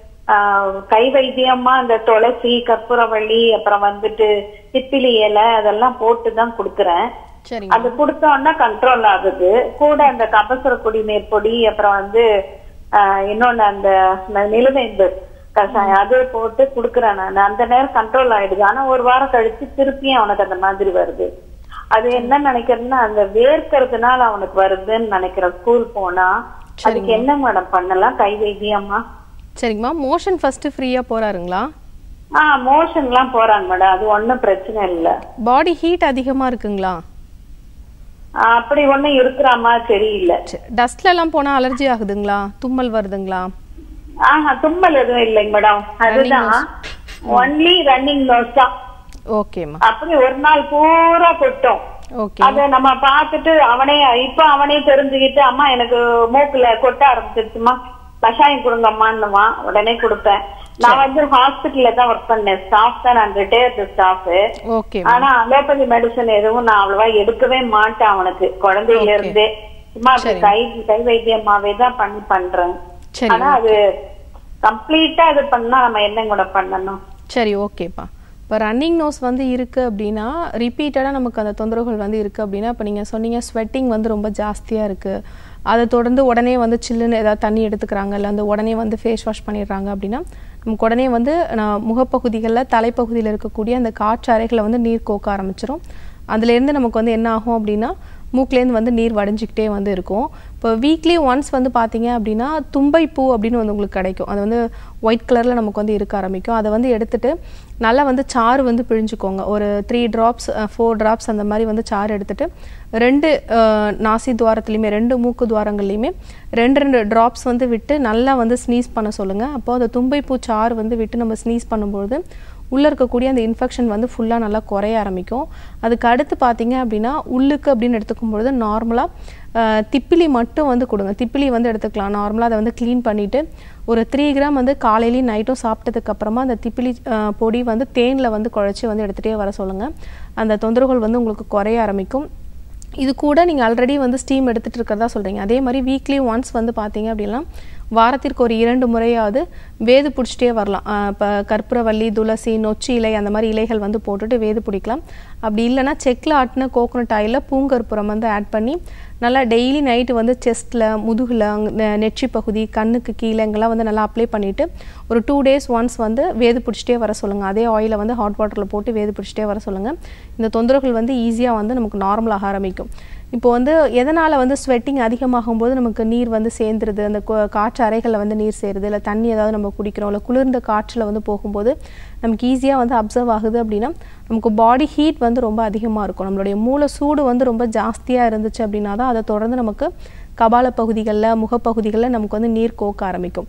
கை வைத்தியமா இந்த துளசி, கற்பூரவள்ளி, அப்புறம் வந்துட்டு திப்பிலி இலை அதெல்லாம் போட்டுதான் கொடுக்கறேன். அது கொடுத்தோம்னா கண்ட்ரோல் ஆகுது. கூட அந்த கபசுர குடிநீர் பொடி, அப்புறம் வந்து இன்னொன்னு அந்த நிலவேம்பு கஷாயம் அது போட்டு குடுக்கறேன் நான். அந்த நேரம் கண்ட்ரோல் ஆயிடுது. ஆனா ஒரு வாரம் கழிச்சு திருப்பியும் அவனுக்கு அந்த மாதிரி வருது. அது என்ன நினைக்கிறேன்னா அந்த வேர்க்கிறதுனால அவனுக்கு வருதுன்னு நினைக்கிறேன். ஸ்கூல் போனா அதுக்கு என்ன மேடம் பண்ணலாம் கை வைத்தியமா? சரிங்கம்மா. மோஷன் ஃபர்ஸ்ட் ஃப்ரீயா போறாருங்களா? ஆ மோஷன்லாம் போறாங்க மேடம். அது ஒன்றும் பிரச்சனை இல்லை. பாடி ஹீட் அதிகமா இருக்குங்களா? அப்படி ஒன்றும் இருக்கிறாமா தெரியல. டஸ்ட்ல எல்லாம் போனா அலர்ஜி ஆகுதுங்களா? தும்மல் வருதுங்களா? ஆஹா, தும்மல் எதுவும் இல்லைங்க மேடம். அதுதான் ஒன்லி ரன்னிங் நோஸ் தான். ஓகேம்மா. அப்படி ஒரு நாள் பூரா கொட்டும். அத நம்ம பார்த்துட்டு அவனே இப்ப அவனே தெரிஞ்சுக்கிட்டு அம்மா எனக்கு மூக்குல கொட்ட ஆரம்பிச்சிருச்சுமா, கஷாயம் கொடுங்கம்மான்னுவான். உடனே கொடுப்பேன். நான் வந்து ஹாஸ்பிட்டல்ல தான் ஒர்க் பண்ணேன். ஸ்டாஃப் தான், நான் ரிட்டையர்டு ஸ்டாஃப். ஆனா அலோபதி மெடிசன் எதுவும் நான் அவ்வளவா எடுக்கவே மாட்டேன் அவனுக்கு குழந்தையில இருந்தே. சும்மா கை கை வைத்தியமாவே தான் பண்ணி பண்றேன். ஆனா அது கம்ப்ளீட்டா இது பண்ணா நம்ம என்ன கூட பண்ணணும்? சரி, ஓகேப்பா. இப்போ ரன்னிங் நோஸ் வந்து இருக்குது அப்படின்னா ரிப்பீட்டடாக நமக்கு அந்த தொந்தரவுகள் வந்து இருக்குது அப்படின்னா, இப்போ நீங்கள் சொன்னீங்க ஸ்வெட்டிங் வந்து ரொம்ப ஜாஸ்தியாக இருக்குது, அதை தொடர்ந்து உடனே வந்து சில்லுன்னு ஏதாவது தண்ணி எடுத்துக்கிறாங்க, இல்லை அந்த உடனே வந்து ஃபேஸ் வாஷ் பண்ணிடுறாங்க அப்படின்னா நமக்கு உடனே வந்து நான் முகப்பகுதிகளில் தலைப்பகுதியில் இருக்கக்கூடிய அந்த காற்று அறைகளை வந்து நீர் கோக்க ஆரம்பிச்சிடும். அதுலேருந்து நமக்கு வந்து என்ன ஆகும் அப்படின்னா மூக்குலேருந்து வந்து நீர் வடிஞ்சிக்கிட்டே வந்து இருக்கும். இப்போ வீக்லி ஒன்ஸ் வந்து பார்த்தீங்க அப்படின்னா தும்பை பூ அப்படின்னு வந்து உங்களுக்கு கிடைக்கும். அது வந்து ஒயிட் கலரில் நமக்கு வந்து இருக்க ஆரம்பிக்கும். அதை வந்து எடுத்துகிட்டு நல்லா வந்து சாறு வந்து பிழிஞ்சுக்கோங்க. ஒரு த்ரீ ட்ராப்ஸ் ஃபோர் ட்ராப்ஸ் அந்த மாதிரி வந்து சாறு எடுத்துகிட்டு ரெண்டு நாசி துவாரத்துலேயுமே ரெண்டு மூக்கு துவாரங்கள்லையுமே ரெண்டு ரெண்டு ட்ராப்ஸ் வந்து விட்டு நல்லா வந்து ஸ்னீஸ் பண்ண சொல்லுங்கள். அப்போது அந்த தும்பை பூ சாறு வந்து விட்டு நம்ம ஸ்னீஸ் பண்ணும்பொழுது உள்ளே இருக்கக்கூடிய அந்த இன்ஃபெக்ஷன் வந்து ஃபுல்லாக நல்லா குறைய ஆரம்பிக்கும். அதுக்கு அடுத்து பார்த்தீங்க அப்படின்னா உள்ளுக்கு அப்படின்னு எடுத்துக்கும்பொழுது நார்மலாக திப்பிலி மட்டும் வந்து கொடுங்க. திப்பிலி வந்து எடுத்துக்கலாம். நார்மலாக அதை வந்து க்ளீன் பண்ணிவிட்டு ஒரு த்ரீ கிராம் வந்து காலையிலையும் நைட்டும் சாப்பிட்டதுக்கப்புறமா அந்த திப்பிலி பொடி வந்து தேனில் வந்து குழச்சி வந்து எடுத்துகிட்டே வர சொல்லுங்கள். அந்த தொந்தரவுகள் வந்து உங்களுக்கு குறைய ஆரம்பிக்கும். இது கூட நீங்கள் ஆல்ரெடி வந்து ஸ்டீம் எடுத்துகிட்டு இருக்கிறதா சொல்கிறீங்க. அதே மாதிரி வீக்லி ஒன்ஸ் வந்து பார்த்தீங்க அப்படின்னா வாரத்திற்கு ஒரு இரண்டு முறையாவது வேது பிடிச்சிட்டே வரலாம். இப்போ கற்பூரவள்ளி, துளசி, நொச்சி இலை அந்த மாதிரி இலைகள் வந்து போட்டுட்டு வேது பிடிக்கலாம். அப்படி இல்லைனா செக்கில் ஆட்டின கோகோனட் ஆயிலில் பூங்கற்பூரம் வந்து ஆட் பண்ணி நல்லா டெய்லி நைட்டு வந்து செஸ்ட்டில், முதுகில், நெற்றி பகுதி, கண்ணுக்கு கீழே இங்கெல்லாம் வந்து நல்லா அப்ளை பண்ணிவிட்டு ஒரு டூ டேஸ் ஒன்ஸ் வந்து வேது பிடிச்சிட்டே வர சொல்லுங்கள். அதே ஆயிலை வந்து ஹாட் வாட்டரில் போட்டு வேது பிடிச்சிட்டே வர சொல்லுங்கள். இந்த தொந்தரவுகள் வந்து ஈஸியாக வந்து நமக்கு நார்மலாக ஆரம்பிக்கும். இப்போ வந்து எதனால் வந்து ஸ்வெட்டிங் அதிகமாகும் போது நமக்கு நீர் வந்து சேர்ந்துருது, அந்த காற்று அறைகளில் வந்து நீர் சேருது, இல்லை தண்ணி ஏதாவது நம்ம குடிக்கிறோம், இல்லை குளிர்ந்த காற்றில் வந்து போகும்போது நமக்கு ஈஸியாக வந்து அப்சர்வ் ஆகுது அப்படின்னா நமக்கு பாடி ஹீட் வந்து ரொம்ப அதிகமாக இருக்கும். நம்மளுடைய மூளை சூடு வந்து ரொம்ப ஜாஸ்தியாக இருந்துச்சு அப்படின்னா தான் அதை தொடர்ந்து நமக்கு கபால பகுதிகளில், முகப்பகுதிகளில் நமக்கு வந்து நீர் கோக்க ஆரம்பிக்கும்.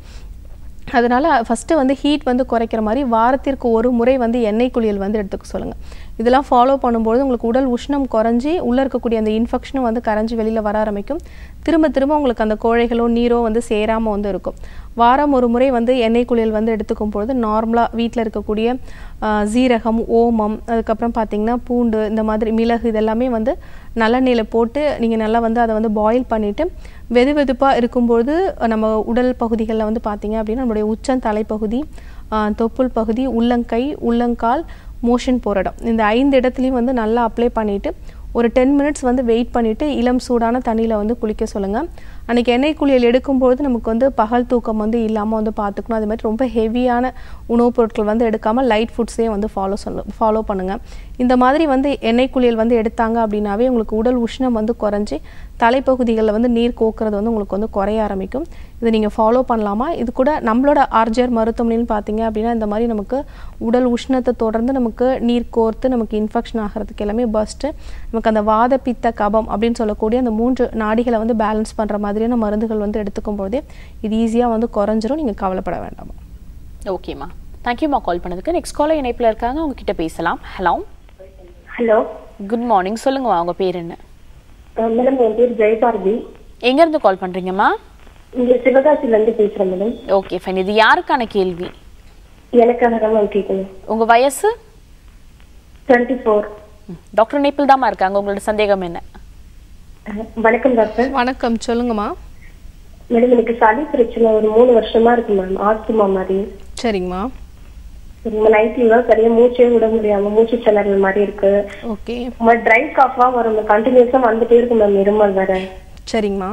அதனால் ஃபஸ்ட்டு வந்து ஹீட் வந்து குறைக்கிற மாதிரி வாரத்திற்கு ஒரு முறை வந்து எண்ணெய் குளியல் வந்து எடுத்துக்க சொல்லுங்கள். இதெல்லாம் ஃபாலோ பண்ணும்போது உங்களுக்கு உடல் உஷ்ணம் குறைஞ்சி உள்ளே இருக்கக்கூடிய அந்த இன்ஃபெக்ஷனும் வந்து கரைஞ்சி வெளியில் வர ஆரம்பிக்கும். திரும்ப திரும்ப உங்களுக்கு அந்த கோழைகளோ நீரோ வந்து சேராமல் வந்து இருக்கும். வாரம் ஒரு முறை வந்து எண்ணெய் குளியல் வந்து எடுத்துக்கும் பொழுது நார்மலாக வீட்டில் இருக்கக்கூடிய சீரகம், ஓமம், அதுக்கப்புறம் பார்த்திங்கன்னா பூண்டு, இந்த மாதிரி மிளகு இதெல்லாமே வந்து நல்லெண்ணெயில் போட்டு நீங்கள் நல்லா வந்து அதை வந்து பாயில் பண்ணிவிட்டு வெது வெதுப்பாக இருக்கும்பொழுது நம்ம உடல் பகுதிகளில் வந்து பார்த்திங்க அப்படின்னா நம்மளுடைய உச்சம் தலைப்பகுதி, தொப்புள் பகுதி, உள்ளங்கை, உள்ளங்கால், மோஷன் போகிற இடம், இந்த ஐந்து இடத்துலையும் வந்து நல்லா அப்ளை பண்ணிவிட்டு ஒரு டென் மினிட்ஸ் வந்து வெயிட் பண்ணிவிட்டு இளம் சூடான தண்ணியில் வந்து குளிக்க சொல்லுங்கள். அன்றைக்கி எண்ணெய் குளியல் எடுக்கும்பொழுது நமக்கு வந்து பகல் தூக்கம் வந்து இல்லாமல் வந்து பார்த்துக்கணும். அது மாதிரி ரொம்ப ஹெவியான உணவுப் பொருட்கள் வந்து எடுக்காமல் லைட் ஃபுட்ஸே வந்து ஃபாலோ சொல்லு ஃபாலோ பண்ணுங்கள். இந்த மாதிரி வந்து எண்ணெய் குளியல் வந்து எடுத்தாங்க அப்படின்னாவே உங்களுக்கு உடல் உஷ்ணம் வந்து குறைஞ்சி தலைப்பகுதிகளில் வந்து நீர் கோக்கிறது வந்து உங்களுக்கு வந்து குறைய ஆரம்பிக்கும். இதை நீங்கள் ஃபாலோ பண்ணலாமா? இது கூட நம்மளோட ஆர்ஜிஆர் மருத்துவமனைன்னு பார்த்தீங்க அப்படின்னா இந்த மாதிரி நமக்கு உடல் உஷ்ணத்தை தொடர்ந்து நமக்கு நீர் கோர்த்து நமக்கு இன்ஃபெக்ஷன் ஆகிறதுக்கு எல்லாமே பெஸ்ட்டு. நமக்கு அந்த வாத பித்த கபம் அப்படின்னு சொல்லக்கூடிய அந்த மூன்று நாடிகளை வந்து பேலன்ஸ் பண்ணுற மாதிரியான மருந்துகள் வந்து எடுத்துக்கும் போதே இது ஈஸியாக வந்து குறைஞ்சிரும். நீங்கள் கவலைப்பட வேண்டாமா. ஓகேம்மா, தேங்க்யூம்மா கால் பண்ணதுக்கு. நெக்ஸ்ட் காலர் இணைப்பில் இருக்காங்க, அவங்க கிட்ட பேசலாம். Hello hello good morning. சொல்லுங்கம்மா, உங்க பேர் என்ன? மேடம் என் பேர் ஜெயபாரதி. எங்க இருந்து கால் பண்றீங்கம்மா? இங்க சிவகாசில இருந்து பேசுறேன் மேடம். Okay fine. இது யாருக்கான கேள்வி? எனக்காக தான் மேம் கேட்கணும். உங்க வயசு? Twenty four. டாக்டர் நேபிள் தாமா இருக்காங்க. உங்களோட சந்தேகம் என்ன? வணக்கம் டாக்டர். வணக்கம், சொல்லுங்கம்மா. மேடம் எனக்கு சளி பிரச்சனை ஒரு மூணு வருஷமா இருக்கு மேம். ஆஸ்துமா மாதிரி. சரிங்கம்மா. நைட்ல சரியா மூச்சே விட முடியாம மூச்சு திணறல் மாதிரி இருக்கு. ஓகே. ட்ரை காஃபா வரும், கண்டினியூஸா வந்துட்டே இருக்கு மேம். இருமல் வேற. சரிங்கம்மா.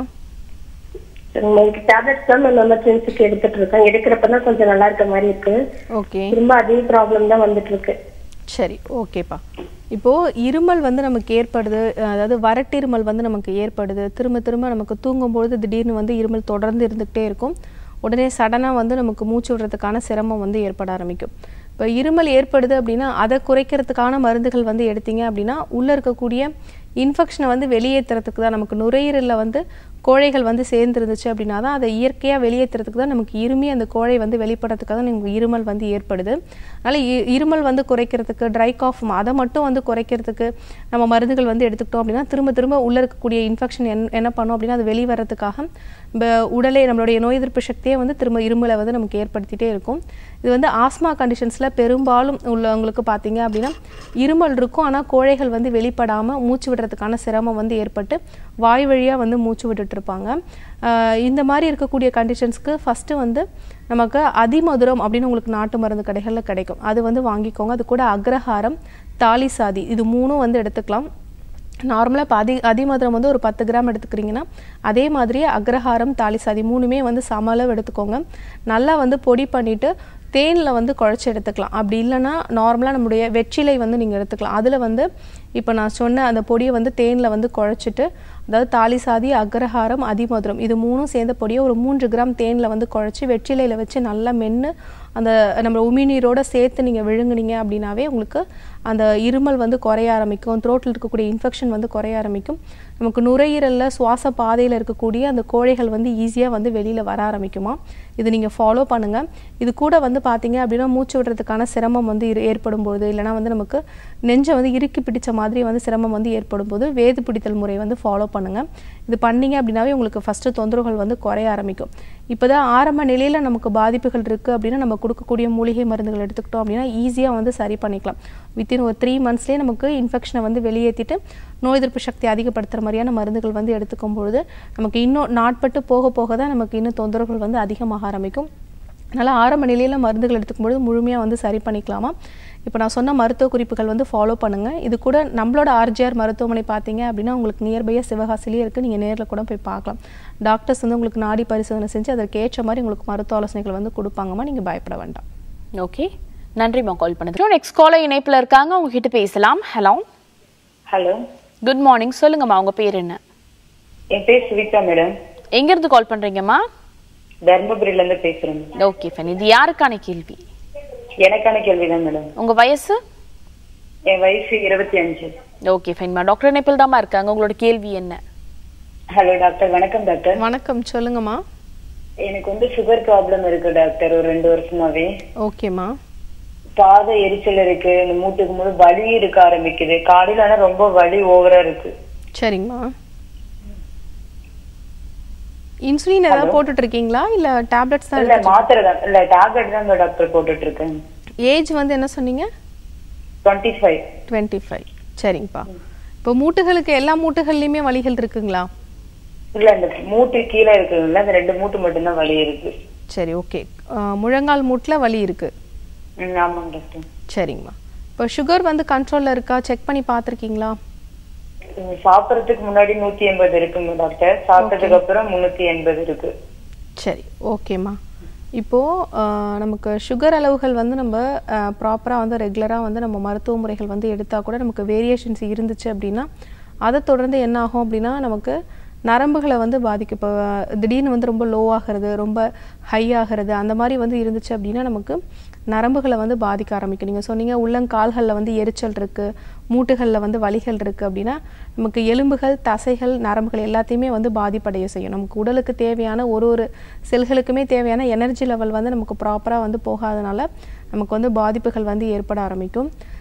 எனக்கு டேப்லெட்ஸ் தான் மேம் எமர்ஜென்சிக்கு எடுத்துட்டு இருக்கேன். எடுக்கிறப்பதான் கொஞ்சம் நல்லா இருக்க மாதிரி இருக்கு. ஓகே. திரும்ப அதே ப்ராப்ளம் தான் வந்துட்டு இருக்கு. சரி, ஓகேப்பா. இப்போது இருமல் வந்து நமக்கு ஏற்படுது, அதாவது வறட்டிருமல் வந்து நமக்கு ஏற்படுது. திரும்ப திரும்ப நமக்கு தூங்கும்பொழுது திடீர்னு வந்து இருமல் தொடர்ந்து இருந்துகிட்டே இருக்கும். உடனே சடனாக வந்து நமக்கு மூச்சு விடுறதுக்கான சிரமம் வந்து ஏற்பட ஆரம்பிக்கும். இப்போ இருமல் ஏற்படுது அப்படின்னா அதை குறைக்கிறதுக்கான மருந்துகள் வந்து எடுத்தீங்க அப்படின்னா உள்ளே இருக்கக்கூடிய இன்ஃபெக்ஷனை வந்து வெளியேற்றுறதுக்கு தான். நமக்கு நுரையீரலில் வந்து கோழைகள் வந்து சேர்ந்துருந்துச்சு அப்படின்னா தான் அதை இயற்கையாக வெளியேற்றுறதுக்கு தான் நமக்கு இருமி அந்த கோழை வந்து வெளிப்படுறதுக்காக தான் நமக்கு இருமல் வந்து ஏற்படுது. அதனால் இருமல் வந்து குறைக்கிறதுக்கு, ட்ரை காஃப் அதை மட்டும் வந்து குறைக்கிறதுக்கு நம்ம மருந்துகள் வந்து எடுத்துக்கிட்டோம் அப்படின்னா திரும்ப திரும்ப உள்ளே இருக்கக்கூடிய இன்ஃபெக்ஷன் என் என்ன பண்ணும் அப்படின்னா அது வெளிவரத்துக்காக உடலே நம்மளுடைய நோய் எதிர்ப்பு சக்தியே வந்து திரும்ப இருமலை வந்து நமக்கு ஏற்படுத்திகிட்டே இருக்கும். இது வந்து ஆஸ்மா கண்டிஷன்ஸில் பெரும்பாலும் உள்ளவங்களுக்கு பார்த்தீங்க அப்படின்னா இருமல் இருக்கும், ஆனால் கோழைகள் வந்து வெளிப்படாமல் மூச்சு விடுறதுக்கான சிரமம் வந்து ஏற்பட்டு வாய் வழியாக வந்து மூச்சு விட்டுட்டு இருப்பாங்க. இந்த மாதிரி இருக்கக்கூடிய கண்டிஷன்ஸ்க்கு ஃபஸ்ட்டு வந்து நமக்கு அதிமதுரம் அப்படின்னு உங்களுக்கு நாட்டு மருந்து கடைகளில் கிடைக்கும். அது வந்து வாங்கிக்கோங்க. அது கூட அக்ரஹாரம், தாலிசாதி இது மூணும் வந்து எடுத்துக்கலாம். நார்மலாக இப்போ அதி அதிமதுரம் வந்து ஒரு பத்து கிராம் எடுத்துக்கிறீங்கன்னா அதே மாதிரியே அக்ரஹாரம், தாலிசாதி மூணுமே வந்து சம அளவு எடுத்துக்கோங்க. நல்லா வந்து பொடி பண்ணிவிட்டு தேனில் வந்து குழச்சி எடுத்துக்கலாம். அப்படி இல்லைன்னா நார்மலாக நம்முடைய வெற்றிலை வந்து நீங்கள் எடுத்துக்கலாம். அதில் வந்து இப்போ நான் சொன்ன அந்த பொடியை வந்து தேனில் வந்து குழச்சிட்டு, அதாவது தாலிசாதி, அக்ரஹாரம், அதிமதுரம் இது மூணும் சேர்ந்த பொடியை ஒரு மூன்று கிராம் தேனில் வந்து குழச்சி வெற்றிலையில் வச்சு நல்லா மென்று அந்த நம்ம உமிநீரோடு சேர்த்து நீங்கள் விழுங்குனீங்க அப்படின்னாவே உங்களுக்கு அந்த இருமல் வந்து குறைய ஆரம்பிக்கும். த்ரோட்டில் இருக்கக்கூடிய இன்ஃபெக்ஷன் வந்து குறைய ஆரம்பிக்கும். நமக்கு நுரையீரலில் சுவாச பாதையில் இருக்கக்கூடிய அந்த கோழைகள் வந்து ஈஸியாக வந்து வெளியில் வர ஆரம்பிக்குமா. இது நீங்கள் ஃபாலோ பண்ணுங்கள். இது கூட வந்து பார்த்தீங்க அப்படின்னா மூச்சு விடுறதுக்கான சிரமம் வந்து ஏற்படும் போது, இல்லைனா வந்து நமக்கு நெஞ்சை வந்து இறுக்கி பிடிச்ச மாதிரி வந்து சிரமம் வந்து ஏற்படும் போது வேது பிடித்தல் முறை வந்து ஃபாலோ பண்ணுங்கள். இது பண்ணிங்க அப்படின்னாவே உங்களுக்கு ஃபஸ்ட்டு தொந்தரவுகள் வந்து குறைய ஆரம்பிக்கும். இப்போ தான் ஆரம்ப நிலையில் நமக்கு பாதிப்புகள் இருக்குது அப்படின்னா நம்ம கொடுக்கக்கூடிய மூலிகை மருந்துகள் எடுத்துக்கிட்டோம் அப்படின்னா ஈஸியாக வந்து சரி பண்ணிக்கலாம். வித்தின் ஒரு த்ரீ மந்த்ஸ்லேயே நமக்கு இன்ஃபெக்ஷனை வந்து வெளியேற்றிட்டு நோய் எதிர்ப்பு சக்தி அதிகப்படுத்துகிற மாதிரியான மருந்துகள் வந்து எடுத்துக்கும் பொழுது நமக்கு இன்னும் நாட்பட்டு போக போக தான் நமக்கு இன்னும் தொந்தரவுகள் வந்து அதிகமாக ஆரம்பிக்கும். அதனால் ஆரம்ப நிலையில் மருந்துகள் எடுத்துக்கும்பொழுது முழுமையாக வந்து சரி பண்ணிக்கலாமா. இப்போ நான் சொன்ன மருத்துவ குறிப்புகள் வந்து ஃபாலோ பண்ணுங்கள். இது கூட நம்மளோட ஆர்ஜிஆர் மருத்துவமனை பார்த்தீங்க அப்படின்னா உங்களுக்கு நியர்பையாக சிவகாசிலேயே இருக்குது. நீங்கள் நேரில் கூட போய் பார்க்கலாம். டாக்டர்ஸ் வந்து உங்களுக்கு நாடி பரிசோதனை செஞ்சு அதற்கு ஏற்ற மாதிரி உங்களுக்கு மருத்துவ ஆலோசனைகள் வந்து கொடுப்பாங்கம்மா. நீங்கள் பயப்பட வேண்டாம். ஓகே, நன்றிம்மா கால் பண்ணது. நெக்ஸ்ட் காலர் இணைப்பில் இருக்காங்க, உங்ககிட்ட பேசலாம். ஹலோ. Hello, good morning. சொல்லுங்கம்மா, உங்க பேர் என்ன? என் பேர் சுவிதா மேடம். எங்க இருந்து கால் பண்றீங்கம்மா? தர்மபுரியில இருந்து பேசுறேன். Okay fine. இது யாருக்கான கேள்வி? எனக்கான கேள்விதான் மேடம். உங்க வயசு? என் வயசு இருபத்தி அஞ்சு. ஓகே ஃபைன்மா. டாக்டர் நேபிள் தாமா இருக்காங்க. உங்களோட கேள்வி என்ன? Hello doctor. வணக்கம் டாக்டர். வணக்கம், சொல்லுங்கம்மா. எனக்கு வந்து சுகர் ப்ராப்ளம் இருக்கு டாக்டர், ஒரு ரெண்டு வருஷமாவே. ஓகேம்மா. பாத எரிச்சல் இருக்கு, இந்த மூட்டுக்கு முழு வலி இருக்க ஆரம்பிக்குது. காலையில ஆனா ரொம்ப வலி ஓவரா இருக்கு. சரிங்கம்மா. இன்சுலின் ஏதாவது போட்டுட்டு இருக்கீங்களா இல்ல டேப்லெட்ஸ் தான்? இல்ல மாத்திரை தான். இல்ல டேப்லெட் தான் டாக்டர் போட்டுட்டு இருக்கேன். ஏஜ் வந்து என்ன சொன்னீங்க? Twenty five. Twenty five. சரிங்கப்பா. இப்போ மூட்டுகளுக்கு எல்லா மூட்டுகள்லயுமே வலிகள் இருக்குங்களா? இல்ல இந்த மூட்டு கீழே இருக்குங்களா, இந்த ரெண்டு மூட்டு மட்டும் தான் வலி இருக்கு. சரி, ஓகே. முழங்கால் மூட்டுல வலி இருக்கு. ஆமாங்க டாக்டர். சரிங்கம்மா. இப்போ சுகர் வந்து கண்ட்ரோல்ல இருக்கா, செக் பண்ணி பார்த்துருக்கீங்களா? சாப்பிடறதுக்கு முன்னாடி நூத்தி எண்பது இருக்குங்க டாக்டர், சாப்பிட்டதுக்கு அப்புறம் முன்னூத்தி எண்பது இருக்கு. சரி, ஓகேம்மா. இப்போது நமக்கு சுகர் அளவுகள் வந்து நம்ம ப்ராப்பராக வந்து ரெகுலராக வந்து நம்ம மருத்துவ முறைகள் வந்து எடுத்தால் கூட நமக்கு வேரியேஷன்ஸ் இருந்துச்சு அப்படின்னா அதை தொடர்ந்து என்ன ஆகும் அப்படின்னா நமக்கு நரம்புகளை வந்து பாதிக்கும். இப்போ திடீர்னு வந்து ரொம்ப லோ ஆகிறது, ரொம்ப ஹை ஆகிறது, அந்த மாதிரி வந்து இருந்துச்சு அப்படின்னா நமக்கு நரம்புகளை வந்து பாதிக்க ஆரம்பிக்கும். நீங்கள் சொன்னீங்க உள்ளங்கால்களில் வந்து எரிச்சல் இருக்குது, மூட்டுகளில் வந்து வலிகள் இருக்குது அப்படின்னா நமக்கு எலும்புகள், தசைகள், நரம்புகள் எல்லாத்தையுமே வந்து பாதிப்படைய செய்யும். நமக்கு உடலுக்கு தேவையான ஒரு ஒரு செல்களுக்குமே தேவையான எனர்ஜி லெவல் வந்து நமக்கு ப்ராப்பராக வந்து போகாதனால நமக்கு வந்து பாதிப்புகள் வந்து ஏற்பட ஆரம்பிக்கும்.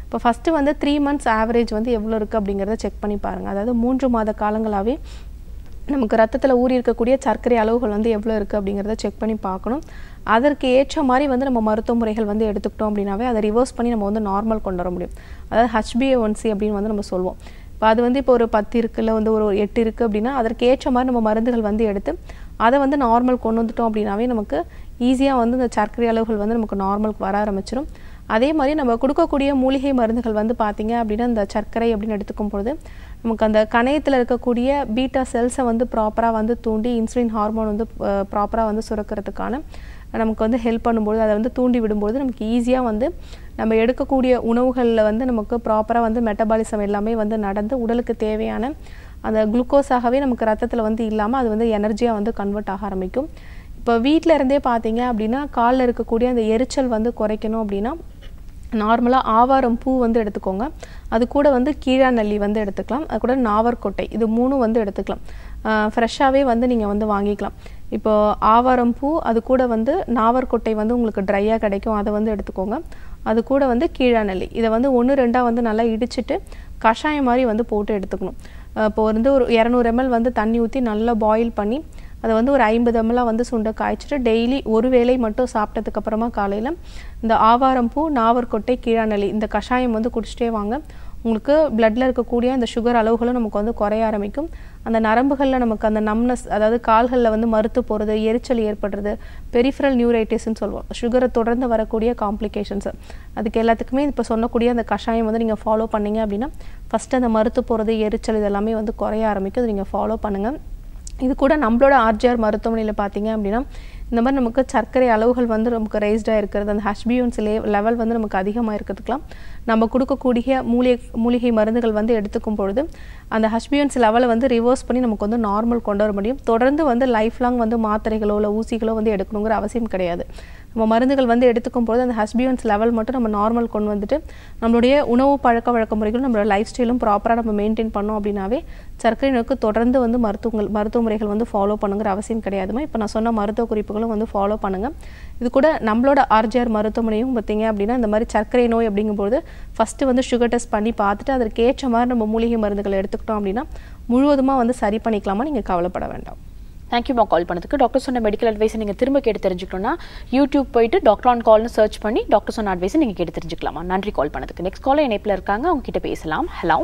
இப்போ ஃபஸ்ட்டு வந்து த்ரீ மந்த்ஸ் ஆவரேஜ் வந்து எவ்வளோ இருக்குது அப்படிங்கிறத செக் பண்ணி பாருங்கள். அதாவது மூன்று மாத காலங்களாகவே நமக்கு ரத்தத்தில் ஊறி இருக்கக்கூடிய சர்க்கரை அளவுகள் வந்து எவ்வளோ இருக்குது அப்படிங்கிறத செக் பண்ணி பார்க்கணும். அதற்கு ஏற்ற மாதிரி வந்து நம்ம மருத்துவ முறைகள் வந்து எடுத்துக்கிட்டோம் அப்படின்னாவே அதை ரிவர்ஸ் பண்ணி நம்ம வந்து நார்மல் கொண்டு வர முடியும். அதாவது ஹெச்பிஏ ஒன் சி அப்படின்னு வந்து நம்ம சொல்லுவோம். இப்போ அது வந்து இப்போ ஒரு பத்து இருக்குது இல்லை வந்து ஒரு எட்டு இருக்குது அப்படின்னா அதற்கு ஏற்ற மாதிரி நம்ம மருந்துகள் வந்து எடுத்து அதை வந்து நார்மல் கொண்டு வந்துட்டோம் அப்படின்னாவே நமக்கு ஈஸியாக வந்து இந்த சர்க்கரை அளவுகள் வந்து நமக்கு நார்மலுக்கு வர ஆரம்பிச்சிடும். அதே மாதிரி நம்ம கொடுக்கக்கூடிய மூலிகை மருந்துகள் வந்து பார்த்திங்க அப்படின்னா இந்த சர்க்கரை அப்படின்னு எடுத்துக்கும் பொழுது நமக்கு அந்த கணையத்தில் இருக்கக்கூடிய பீட்டா செல்ஸை வந்து ப்ராப்பராக வந்து தூண்டி இன்சுலின் ஹார்மோன் வந்து ப்ராப்பராக வந்து சுரக்கிறதுக்கான நமக்கு வந்து ஹெல்ப் பண்ணும்போது அதை வந்து தூண்டி விடும்போது நமக்கு ஈஸியாக வந்து நம்ம எடுக்கக்கூடிய உணவுகளில் வந்து நமக்கு ப்ராப்பராக வந்து மெட்டபாலிசம் எல்லாமே வந்து நடந்து உடலுக்கு தேவையான அந்த குளுக்கோஸாகவே நமக்கு ரத்தத்தில் வந்து இல்லாமல் அது வந்து எனர்ஜியாக வந்து கன்வெர்ட் ஆக ஆரம்பிக்கும். இப்போ வீட்டில் இருந்தே பார்த்தீங்க அப்படின்னா காலில் இருக்கக்கூடிய அந்த எரிச்சல் வந்து குறைக்கணும் அப்படின்னா நார்மலாக ஆவாரம் பூ வந்து எடுத்துக்கோங்க. அது கூட வந்து கீழாநெல்லி வந்து எடுத்துக்கலாம். அது கூட நாவற்கொட்டை இது மூணும் வந்து எடுத்துக்கலாம். ஃப்ரெஷ்ஷாகவே வந்து நீங்கள் வந்து வாங்கிக்கலாம். இப்போது ஆவாரம் பூ அது கூட வந்து நாவற்கொட்டை வந்து உங்களுக்கு ட்ரையாக கிடைக்கும், அதை வந்து எடுத்துக்கோங்க. அது கூட வந்து கீழாநெல்லி இதை வந்து ஒன்று ரெண்டாக வந்து நல்லா இடிச்சிட்டு கஷாயம் மாதிரி வந்து போட்டு எடுத்துக்கணும். இப்போ வந்து ஒரு இரநூறு எம்எல் வந்து தண்ணி ஊற்றி நல்லா பாயில் பண்ணி அதை வந்து ஒரு ஐம்பது எம்எல்லாக வந்து சுண்டை காய்ச்சிட்டு டெய்லி ஒரு வேளை மட்டும் சாப்பிட்டதுக்கப்புறமா காலையில் இந்த ஆவாரம் பூ நாவற்கொட்டை கீழாநெல்லி இந்த கஷாயம் வந்து குடிச்சிட்டே வாங்க. உங்களுக்கு பிளட்டில் இருக்கக்கூடிய அந்த சுகர் அளவுகளும் நமக்கு வந்து குறைய ஆரம்பிக்கும். அந்த நரம்புகளில் நமக்கு அந்த நம்னஸ் அதாவது கால்களில் வந்து மறுத்து போகிறது, எரிச்சல் ஏற்படுறது, பெரிஃபரல் நியூரைட்டிஸ்ன்னு சொல்லுவோம், சுகரை தொடர்ந்து வரக்கூடிய காம்ப்ளிகேஷன்ஸ். அதுக்கு எல்லாத்துக்குமே இப்போ சொன்னக்கூடிய அந்த கஷாயம் வந்து நீங்கள் ஃபாலோ பண்ணிங்க அப்படின்னா ஃபஸ்ட்டு அந்த மறுத்து போகிறது, எரிச்சல் இதெல்லாமே வந்து குறைய ஆரம்பிக்கும். அது நீங்கள் ஃபாலோ பண்ணுங்கள். இது கூட நம்மளோட ஆர்ஜிஆர் மருத்துவமனையில் பார்த்தீங்க அப்படின்னா இந்த மாதிரி நமக்கு சர்க்கரை அளவுகள் வந்து நமக்கு ரைஸ்டாக இருக்கிறது, அந்த ஹெச்பிஏஒன்சி லே லெவல் வந்து நமக்கு அதிகமாக இருக்கிறதுக்கெலாம் நம்ம கொடுக்கக்கூடிய மூலிகை மூலிகை மருந்துகள் வந்து எடுத்துக்கும் பொழுது அந்த ஹெச்பிஏஒன்சி லெவலை வந்து ரிவர்ஸ் பண்ணி நமக்கு வந்து நார்மல் கொண்டு வர முடியும். தொடர்ந்து வந்து லைஃப் லாங் வந்து மாத்திரைகளோ இல்லை ஊசிகளோ வந்து எடுக்கணுங்கிற அவசியம் கிடையாது. நம்ம மருந்துகள் வந்து எடுத்துக்கும் போது அந்த ஹெச்பிஏஒன்சி லெவல் மட்டும் நம்ம நார்மல் கொண்டு வந்துட்டு நம்மளுடைய உணவு பழக்க வழக்க முறைகளும் நம்மளோட லைஃப் ஸ்டைலும் ப்ராப்பராக நம்ம மெயின்டைன் பண்ணோம் அப்படின்னாவே சர்க்கரை நோய்க்கு தொடர்ந்து வந்து மருத்துவங்கள் மருத்துவ முறைகள் வந்து ஃபாலோ பண்ணுங்கிற அவசியம் கிடையாதுமா. இப்போ நான் சொன்ன மருத்துவ குறிப்புகளும் வந்து ஃபாலோ பண்ணுங்கள். இது கூட நம்மளோட ஆர்ஜிஆர் மருத்துவமனையும் பார்த்தீங்க அப்படின்னா இந்த மாதிரி சர்க்கரை நோய் அப்படிங்கும்போது ஃபஸ்ட்டு வந்து சுகர் டெஸ்ட் பண்ணி பார்த்துட்டு அதற்கு ஏற்ற மாதிரி நம்ம மூலிகை மருந்துகளை எடுத்துக்கிட்டோம் அப்படின்னா முழுவதுமாக வந்து சரி பண்ணிக்கலாமா, நீங்கள் கவலைப்பட வேண்டாம். தேங்க்யூமா கால் பண்ணதுக்கு. டாக்டர் சொன்ன மெடிக்கல் அட்வைஸை நீங்கள் திரும்ப கேட்டு தெரிஞ்சுக்கணும்னா யூடியூப் போயிட்டு டாக்டர் ஆன் கால்னு சர்ச் பண்ணி டாக்டர் சொன்ன அட்வைஸை நீங்கள் கேட்டு தெரிஞ்சுக்கலாமா. நன்றி கால் பண்ணதுக்கு. நெக்ஸ்ட் காலர் இணைப்பில் இருக்காங்க, அவங்க கிட்ட பேசலாம். Hello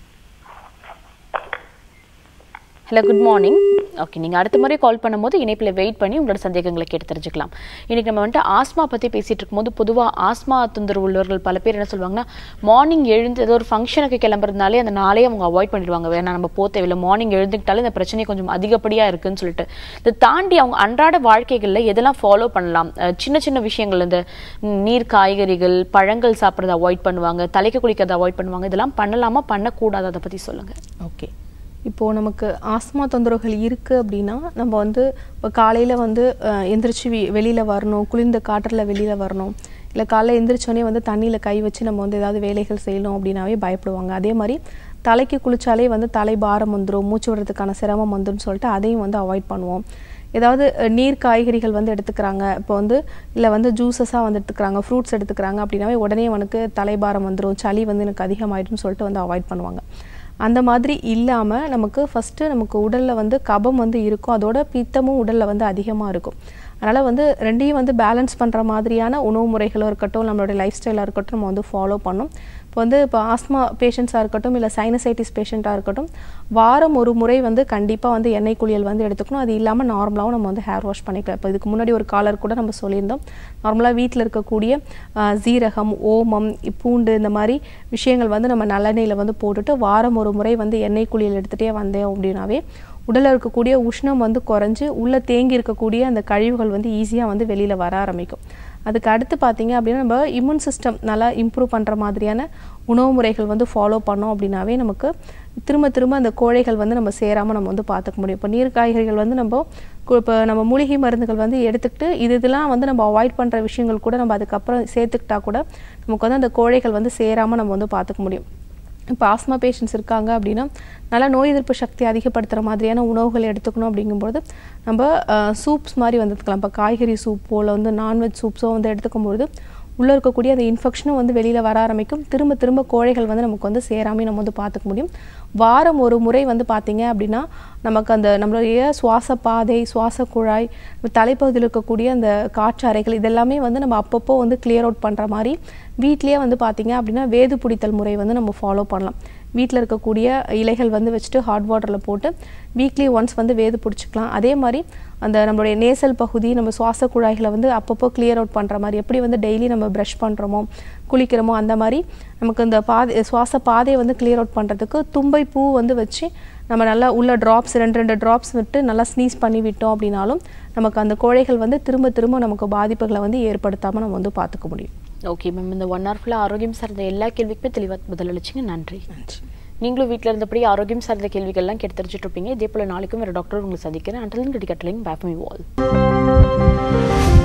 hello good morning. Okay, நீங்கள் அடுத்த முறை கால் பண்ணும்போது இணைப்பில் வெயிட் பண்ணி உங்களோட சந்தேகங்களை கேட்டு தெரிஞ்சுக்கலாம். இன்றைக்கி நம்ம வந்துட்டு ஆஸ்மா பற்றி பேசிகிட்டு இருக்கும்போது பொதுவாக ஆஸ்மா தொந்தரவு உள்ளவர்கள் பல பேர் என்ன சொல்லுவாங்கன்னா மார்னிங் எழுந்து ஏதோ ஒரு ஃபங்க்ஷனுக்கு கிளம்புறதுனாலே அந்த நாளே அவங்க அவாய்ட் பண்ணிடுவாங்க. வேணா நம்ம போக தேவையில்லை, மார்னிங் எழுந்துக்கிட்டாலே இந்த பிரச்சனை கொஞ்சம் அதிகப்படியாக இருக்குன்னு சொல்லிட்டு இதை தாண்டி அவங்க அன்றாட வாழ்க்கைகளில் எதெல்லாம் ஃபாலோ பண்ணலாம்? சின்ன சின்ன விஷயங்கள், இந்த நீர் காய்கறிகள் பழங்கள் சாப்பிட்றத அவாய்ட் பண்ணுவாங்க, தலைக்கு குளிக்கிறத அவாய்ட் பண்ணுவாங்க, இதெல்லாம் பண்ணலாமா பண்ணக்கூடாது, அதை பற்றி சொல்லுங்கள். ஓகே, இப்போது நமக்கு ஆஸ்மா தொந்தரவுகள் இருக்குது அப்படின்னா நம்ம வந்து இப்போ காலையில் வந்து எந்திரிச்சு வெ வெளியில் வரணும், குளிர்ந்த காற்றில் வெளியில் வரணும், இல்லை காலையில் எந்திரிச்சோடனே வந்து தண்ணியில் கை வச்சு நம்ம வந்து ஏதாவது வேலைகள் செய்யணும் அப்படின்னாவே பயப்படுவாங்க. அதே மாதிரி தலைக்கு குளித்தாலே வந்து தலை பாரம் வந்துடும், மூச்சு விடுறதுக்கான சிரமம் வந்துடும் சொல்லிட்டு அதையும் வந்து அவாய்ட் பண்ணுவோம். ஏதாவது நீர் காய்கறிகள் வந்து எடுத்துக்கிறாங்க, இப்போ வந்து இல்லை வந்து ஜூஸஸாக வந்து எடுத்துக்கிறாங்க, ஃப்ரூட்ஸ் எடுத்துக்கிறாங்க அப்படின்னாவே உடனே எனக்கு தலைபாரம் வந்துடும், சளி வந்து எனக்கு அதிகமாகிடும்னு சொல்லிட்டு வந்து அவாய்ட் பண்ணுவாங்க. அந்த மாதிரி இல்லாமல் நமக்கு ஃபஸ்ட்டு நமக்கு உடலில் வந்து கபம் வந்து இருக்கும், அதோட பித்தமும் உடலில் வந்து அதிகமாக இருக்கும். அதனால் வந்து ரெண்டையும் வந்து பேலன்ஸ் பண்ணுற மாதிரியான உணவு முறைகளும் இருக்கட்டும், நம்மளோட லைஃப் ஸ்டைலாக இருக்கட்டும் நம்ம வந்து ஃபாலோ பண்ணணும். இப்போ வந்து இப்போ ஆஸ்மா பேஷண்ட்ஸாக இருக்கட்டும் இல்லை சைனசைட்டிஸ் பேஷண்ட்டாக இருக்கட்டும் வாரம் ஒரு முறை வந்து கண்டிப்பாக வந்து எண்ணெய் குளியல் வந்து எடுத்துக்கணும். அது இல்லாமல் நார்மலாகவும் நம்ம வந்து ஹேர் வாஷ் பண்ணிக்கலாம். இப்போ இதுக்கு முன்னாடி ஒரு காலர் கூட நம்ம சொல்லியிருந்தோம், நார்மலாக வீட்டில் இருக்கக்கூடிய சீரகம், ஓமம், பூண்டு இந்த மாதிரி விஷயங்கள் வந்து நம்ம நல்லெண்ணெயில் வந்து போட்டுட்டு வாரம் ஒரு முறை வந்து எண்ணெய் குளியல் எடுத்துகிட்டே வந்தேன் அப்படின்னாவே உடலில் இருக்கக்கூடிய உஷ்ணம் வந்து குறைஞ்சி உள்ளே தேங்கி இருக்கக்கூடிய அந்த கழிவுகள் வந்து ஈஸியாக வந்து வெளியில் வர ஆரம்பிக்கும். அதுக்கு அடுத்து பார்த்தீங்க அப்படின்னா நம்ம இம்யூன் சிஸ்டம் நல்லா இம்ப்ரூவ் பண்ணுற மாதிரியான உணவு முறைகள் வந்து ஃபாலோ பண்ணோம் அப்படின்னாவே நமக்கு திரும்ப திரும்ப அந்த கோழைகள் வந்து நம்ம சேராமல் நம்ம வந்து பார்த்துக்க முடியும். இப்போ நீர் காய்கறிகள் வந்து நம்ம இப்போ நம்ம மூலிகை மருந்துகள் வந்து எடுத்துக்கிட்டு இது இதெல்லாம் வந்து நம்ம அவாய்ட் பண்ணுற விஷயங்கள் கூட நம்ம அதுக்கப்புறம் சேர்த்துக்கிட்டா கூட நமக்கு வந்து அந்த கோழைகள் வந்து சேராமல் நம்ம வந்து பார்த்துக்க முடியும். இப்போ ஆஸ்மா பேஷண்ட்ஸ் இருக்காங்க அப்படின்னா நல்லா நோய் எதிர்ப்பு சக்தி அதிகப்படுத்துகிற மாதிரியான உணவுகள் எடுத்துக்கணும். அப்படிங்கும்போது நம்ம சூப்ஸ் மாதிரி வந்துக்கலாம். இப்போ காய்கறி சூப்போ இல்லை வந்து நான்வெஜ் சூப்ஸோ வந்து எடுத்துக்கும்பொழுது உள்ளே இருக்கக்கூடிய அந்த இன்ஃபெக்ஷனும் வந்து வெளியில் வர ஆரம்பிக்கும். திரும்ப திரும்ப கோழைகள் வந்து நமக்கு வந்து சேராமல் நம்ம வந்து பார்த்துக்க முடியும். வாரம் ஒரு முறை வந்து பார்த்திங்க அப்படின்னா நமக்கு அந்த நம்மளுடைய சுவாச பாதை, சுவாச குழாய், தலைப்பகுதியில் இருக்கக்கூடிய அந்த காற்று அறைகள் இதெல்லாமே வந்து நம்ம அப்பப்போ வந்து கிளியர் அவுட் பண்ணுற மாதிரி வீட்லேயே வந்து பார்த்திங்க அப்படின்னா வேது பிடித்தல் முறை வந்து நம்ம ஃபாலோ பண்ணலாம். வீட்டில் இருக்கக்கூடிய இலைகள் வந்து வச்சுட்டு ஹாட் வாட்டரில் போட்டு வீக்லி ஒன்ஸ் வந்து வேது பிடிச்சிக்கலாம். அதே மாதிரி அந்த நம்மளுடைய நேசல் பகுதி, நம்ம சுவாச குழாய்களை வந்து அப்பப்போ கிளியர் அவுட் பண்ணுற மாதிரி, எப்படி வந்து டெய்லி நம்ம ப்ரஷ் பண்ணுறோமோ குளிக்கிறோமோ அந்த மாதிரி நமக்கு இந்த பாதை சுவாச பாதையை வந்து கிளியர் அவுட் பண்ணுறதுக்கு தும்பை பூ வந்து வச்சு நம்ம நல்லா உள்ள ட்ராப்ஸ் ரெண்டு ரெண்டு ட்ராப்ஸ் விட்டு நல்லா ஸ்னீஸ் பண்ணி விட்டோம் அப்படின்னாலும் நமக்கு அந்த கோழைகள் வந்து திரும்ப திரும்ப நமக்கு பாதிப்புகளை வந்து ஏற்படுத்தாமல் நம்ம வந்து பார்த்துக்க முடியும். ஓகே மேம், இந்த ஒன் ஹவர் ஃபுல்லாக ஆரோக்கியம் சார்ந்த எல்லா கேள்விக்குமே தெளிவாக பதிலளிச்சிங்க. நன்றி. நன்றி. நீங்களும் வீட்டில் இருந்தபடி ஆரோக்கியம் சார்ந்த கேள்விகள்லாம் கேட்டு தெரிஞ்சுட்டு இருப்பீங்க. இதே போல் நாளைக்கும் வேறு டாக்டர் உங்களை சந்திக்கிறேன். அண்டல் கிரிக்கெட்லிங் பேக் மீ வால்.